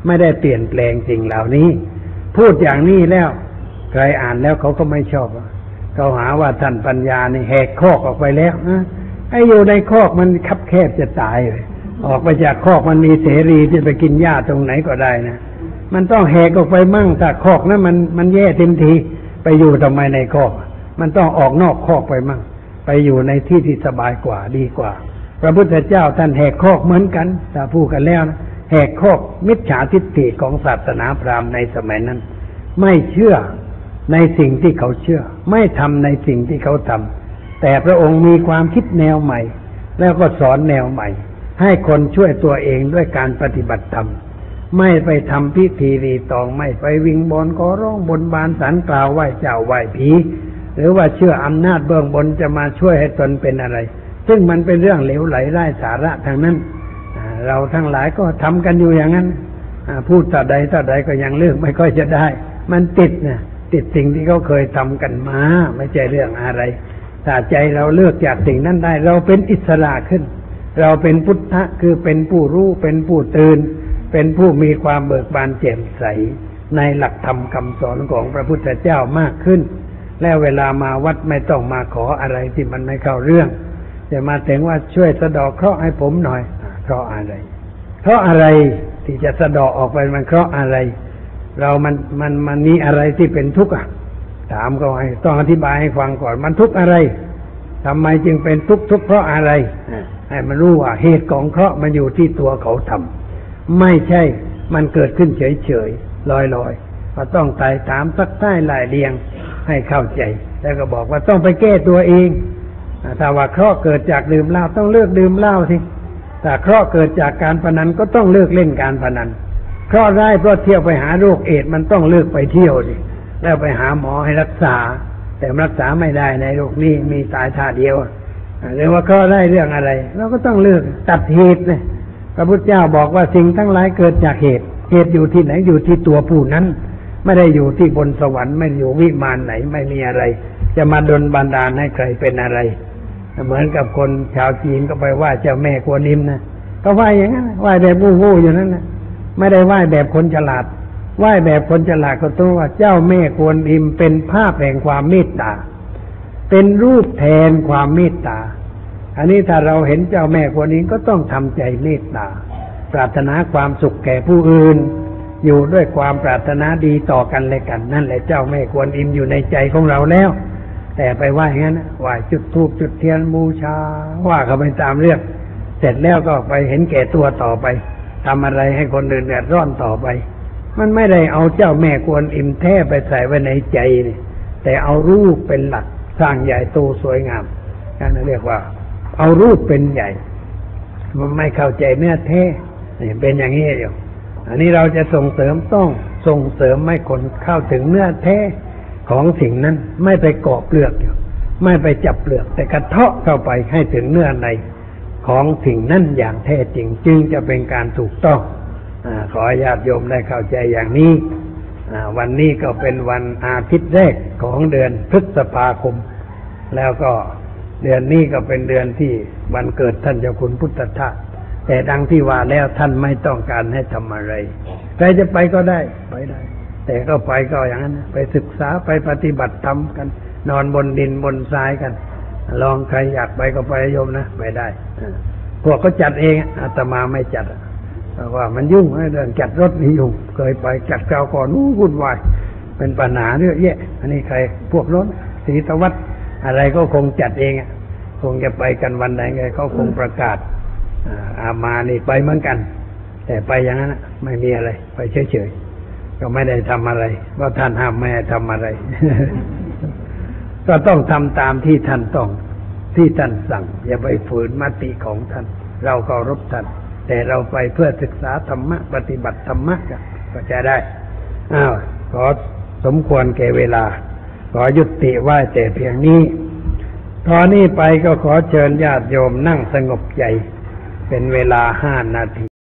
ไม่ได้เปลี่ยนแปลงสิ่งเหล่านี้พูดอย่างนี้แล้วใครอ่านแล้วเขาก็ไม่ชอบเขาหาว่าท่านปัญญานี่แหกคอกออกไปแล้วนะไอ้อยู่ในคอกมันคับแคบจะตายเลยออกไปจากคอกมันมีเสรีที่ไปกินหญ้าตรงไหนก็ได้นะมันต้องแหกออกไปมั่งถ้าคอกนั้นมันมันแย่เต็มทีไปอยู่ทำไมในคอกมันต้องออกนอกคอกไปมั่งไปอยู่ในที่ที่สบายกว่าดีกว่าพระพุทธเจ้าท่านแหกคอกเหมือนกันถ้าพูดกันแล้วนะแหกคอกมิจฉาทิฏฐิของศาสนาพราหมณ์ในสมัยนั้นไม่เชื่อในสิ่งที่เขาเชื่อไม่ทำในสิ่งที่เขาทำแต่พระองค์มีความคิดแนวใหม่แล้วก็สอนแนวใหม่ให้คนช่วยตัวเองด้วยการปฏิบัติธรรมไม่ไปทำพิธีรีตองไม่ไปวิงบอนขอร้องบนบานศาลกล่าวไหว้เจ้าไหว้ผีหรือว่าเชื่ออำนาจเบื้องบนจะมาช่วยให้ตนเป็นอะไรซึ่งมันเป็นเรื่องเหลวไหลไร้สาระทางนั้นเราทั้งหลายก็ทำกันอยู่อย่างนั้นพูดต่อใดต่อใดก็ยังเลือกไม่ค่อยจะได้มันติดนะติดสิ่งที่เขาเคยทำกันมาไม่ใช่เรื่องอะไรถ้าใจเราเลือกจากสิ่งนั้นได้เราเป็นอิสระขึ้นเราเป็นพุทธะคือเป็นผู้รู้เป็นผู้ตื่นเป็นผู้มีความเบิกบานแจ่มใสในหลักธรรมคำสอนของพระพุทธเจ้ามากขึ้นแล้วเวลามาวัดไม่ต้องมาขออะไรที่มันไม่เข้าเรื่องจะมาถึงว่าช่วยสะเดาะเคราะห์ให้ผมหน่อยเพราะอะไรเพราะอะไรที่จะสะเดาะออกไปมันเพราะอะไรเรามันมันมันมีอะไรที่เป็นทุกข์อ่ะถามเขาให้ต้องอธิบายให้ฟังก่อนมันทุกข์อะไรทำไมจึงเป็นทุกข์ทุกข์เพราะอะไรให้มันรู้ว่าเหตุของเคราะห์มันอยู่ที่ตัวเขาทำไม่ใช่มันเกิดขึ้นเฉยๆลอยๆก็ต้องไต่ถามซักไซ้หลายเรียงให้เข้าใจแล้วก็บอกว่าต้องไปแก้ตัวเองถ้าว่าเคราะห์เกิดจากดื่มเหล้าต้องเลิกดื่มเหล้าสิถ้าเคราะห์เกิดจากการพนันก็ต้องเลิกเล่นการพนันเคราะห์ร้ายเพราะเที่ยวไปหาโรคเอดส์มันต้องเลิกไปเที่ยวสิแล้วไปหาหมอให้รักษาแต่รักษาไม่ได้ในโรคนี้มีตายท่าเดียวหรือว่าเคราะห์ร้ายเรื่องอะไรเราก็ต้องเลิกตัดเหตุนะพระพุทธเจ้าบอกว่าสิ่งทั้งหลายเกิดจากเหตุเหตุอยู่ที่ไหนอยู่ที่ตัวผู้นั้นไม่ได้อยู่ที่บนสวรรค์ไม่อยู่วิมานไหนไม่มีอะไรจะมาดลบันดาลให้ใครเป็นอะไรเหมือนกับคนชาวจีนก็ไปไหว้เจ้าแม่กวนอิมนะก็ไหว้อย่างนั้นไหว้แบบโง่ๆอยู่นั้นนะไม่ได้ไหว้แบบคนฉลาดไหว้แบบคนฉลาดก็ต้องว่าเจ้าแม่กวนอิมเป็นภาพแห่งความเมตตาเป็นรูปแทนความเมตตาอันนี้ถ้าเราเห็นเจ้าแม่กวนอิมก็ต้องทำใจเมตตาปรารถนาความสุขแก่ผู้อื่นอยู่ด้วยความปรารถนาดีต่อกันและกันนั่นแหละเจ้าแม่กวนอิมอยู่ในใจของเราแล้วแต่ไปไหว้งั้นไหว้จุดธูปจุดเทียนบูชาว่าเขาไปตามเรื่องเสร็จแล้วก็ไปเห็นแก่ตัวต่อไปทำอะไรให้คนอื่นเดือดร้อนต่อไปมันไม่ได้เอาเจ้าแม่กวนอิมแท้ไปใส่ไว้ในใจนี่แต่เอารูปเป็นหลักสร้างใหญ่โตสวยงามนั่นเรียกว่าเอารูปเป็นใหญ่มันไม่เข้าใจเนื้อแท้เป็นอย่างนี้อยู่อันนี้เราจะส่งเสริมต้องส่งเสริมให้คนเข้าถึงเนื้อแท้ของสิ่งนั้นไม่ไปเกาะเปลือกอยู่ไม่ไปจับเปลือกแต่กระเทาะเข้าไปให้ถึงเนื้อในของสิ่งนั้นอย่างแท้จริงจึงจะเป็นการถูกต้องอ่าขอญาติโยมได้เข้าใจอย่างนี้อ่าวันนี้ก็เป็นวันอาทิตย์แรกของเดือนพฤษภาคมแล้วก็เดือนนี้ก็เป็นเดือนที่วันเกิดท่านเจ้าคุณพุทธทาสแต่ดังที่ว่าแล้วท่านไม่ต้องการให้ทำอะไรใครจะไปก็ได้ไปได้แต่ก็ไปก็อย่างนั้นไปศึกษาไปปฏิบัติธรรมกันนอนบนดินบนทรายกันลองใครอยากไปก็ไปโยมนะไปได้พวกก็จัดเองอาตมาไม่จัดเพราะว่ามันยุ่งเรื่องจัดรถนี่ยุ่งเคยไปจัดคราวก่อนนู้นวุ่นวายเป็นปัญหาเยอะแยะอันนี้ใครพวกรถศรีตวัฒน์อะไรก็คงจัดเองคงจะไปกันวันไหนไงเขาคงประกาศอามานี่ไปเหมือนกันแต่ไปอย่างนั้นไม่มีอะไรไปเฉยๆก็ไม่ได้ทำอะไรเพราะท่านห้ามไม่ให้ทำอะไร ก็ต้องทำตามที่ท่านต้องที่ท่านสั่งอย่าไปฝืนมติของท่านเราเคารพท่านแต่เราไปเพื่อศึกษาธรรมะปฏิบัติธรรมะก็จะได้อ้าวขอสมควรแก่เวลาขอยุติไว้แต่เพียงนี้ตอนนี้ไปก็ขอเชิญญาติโยมนั่งสงบใจเป็นเวลาห้านาที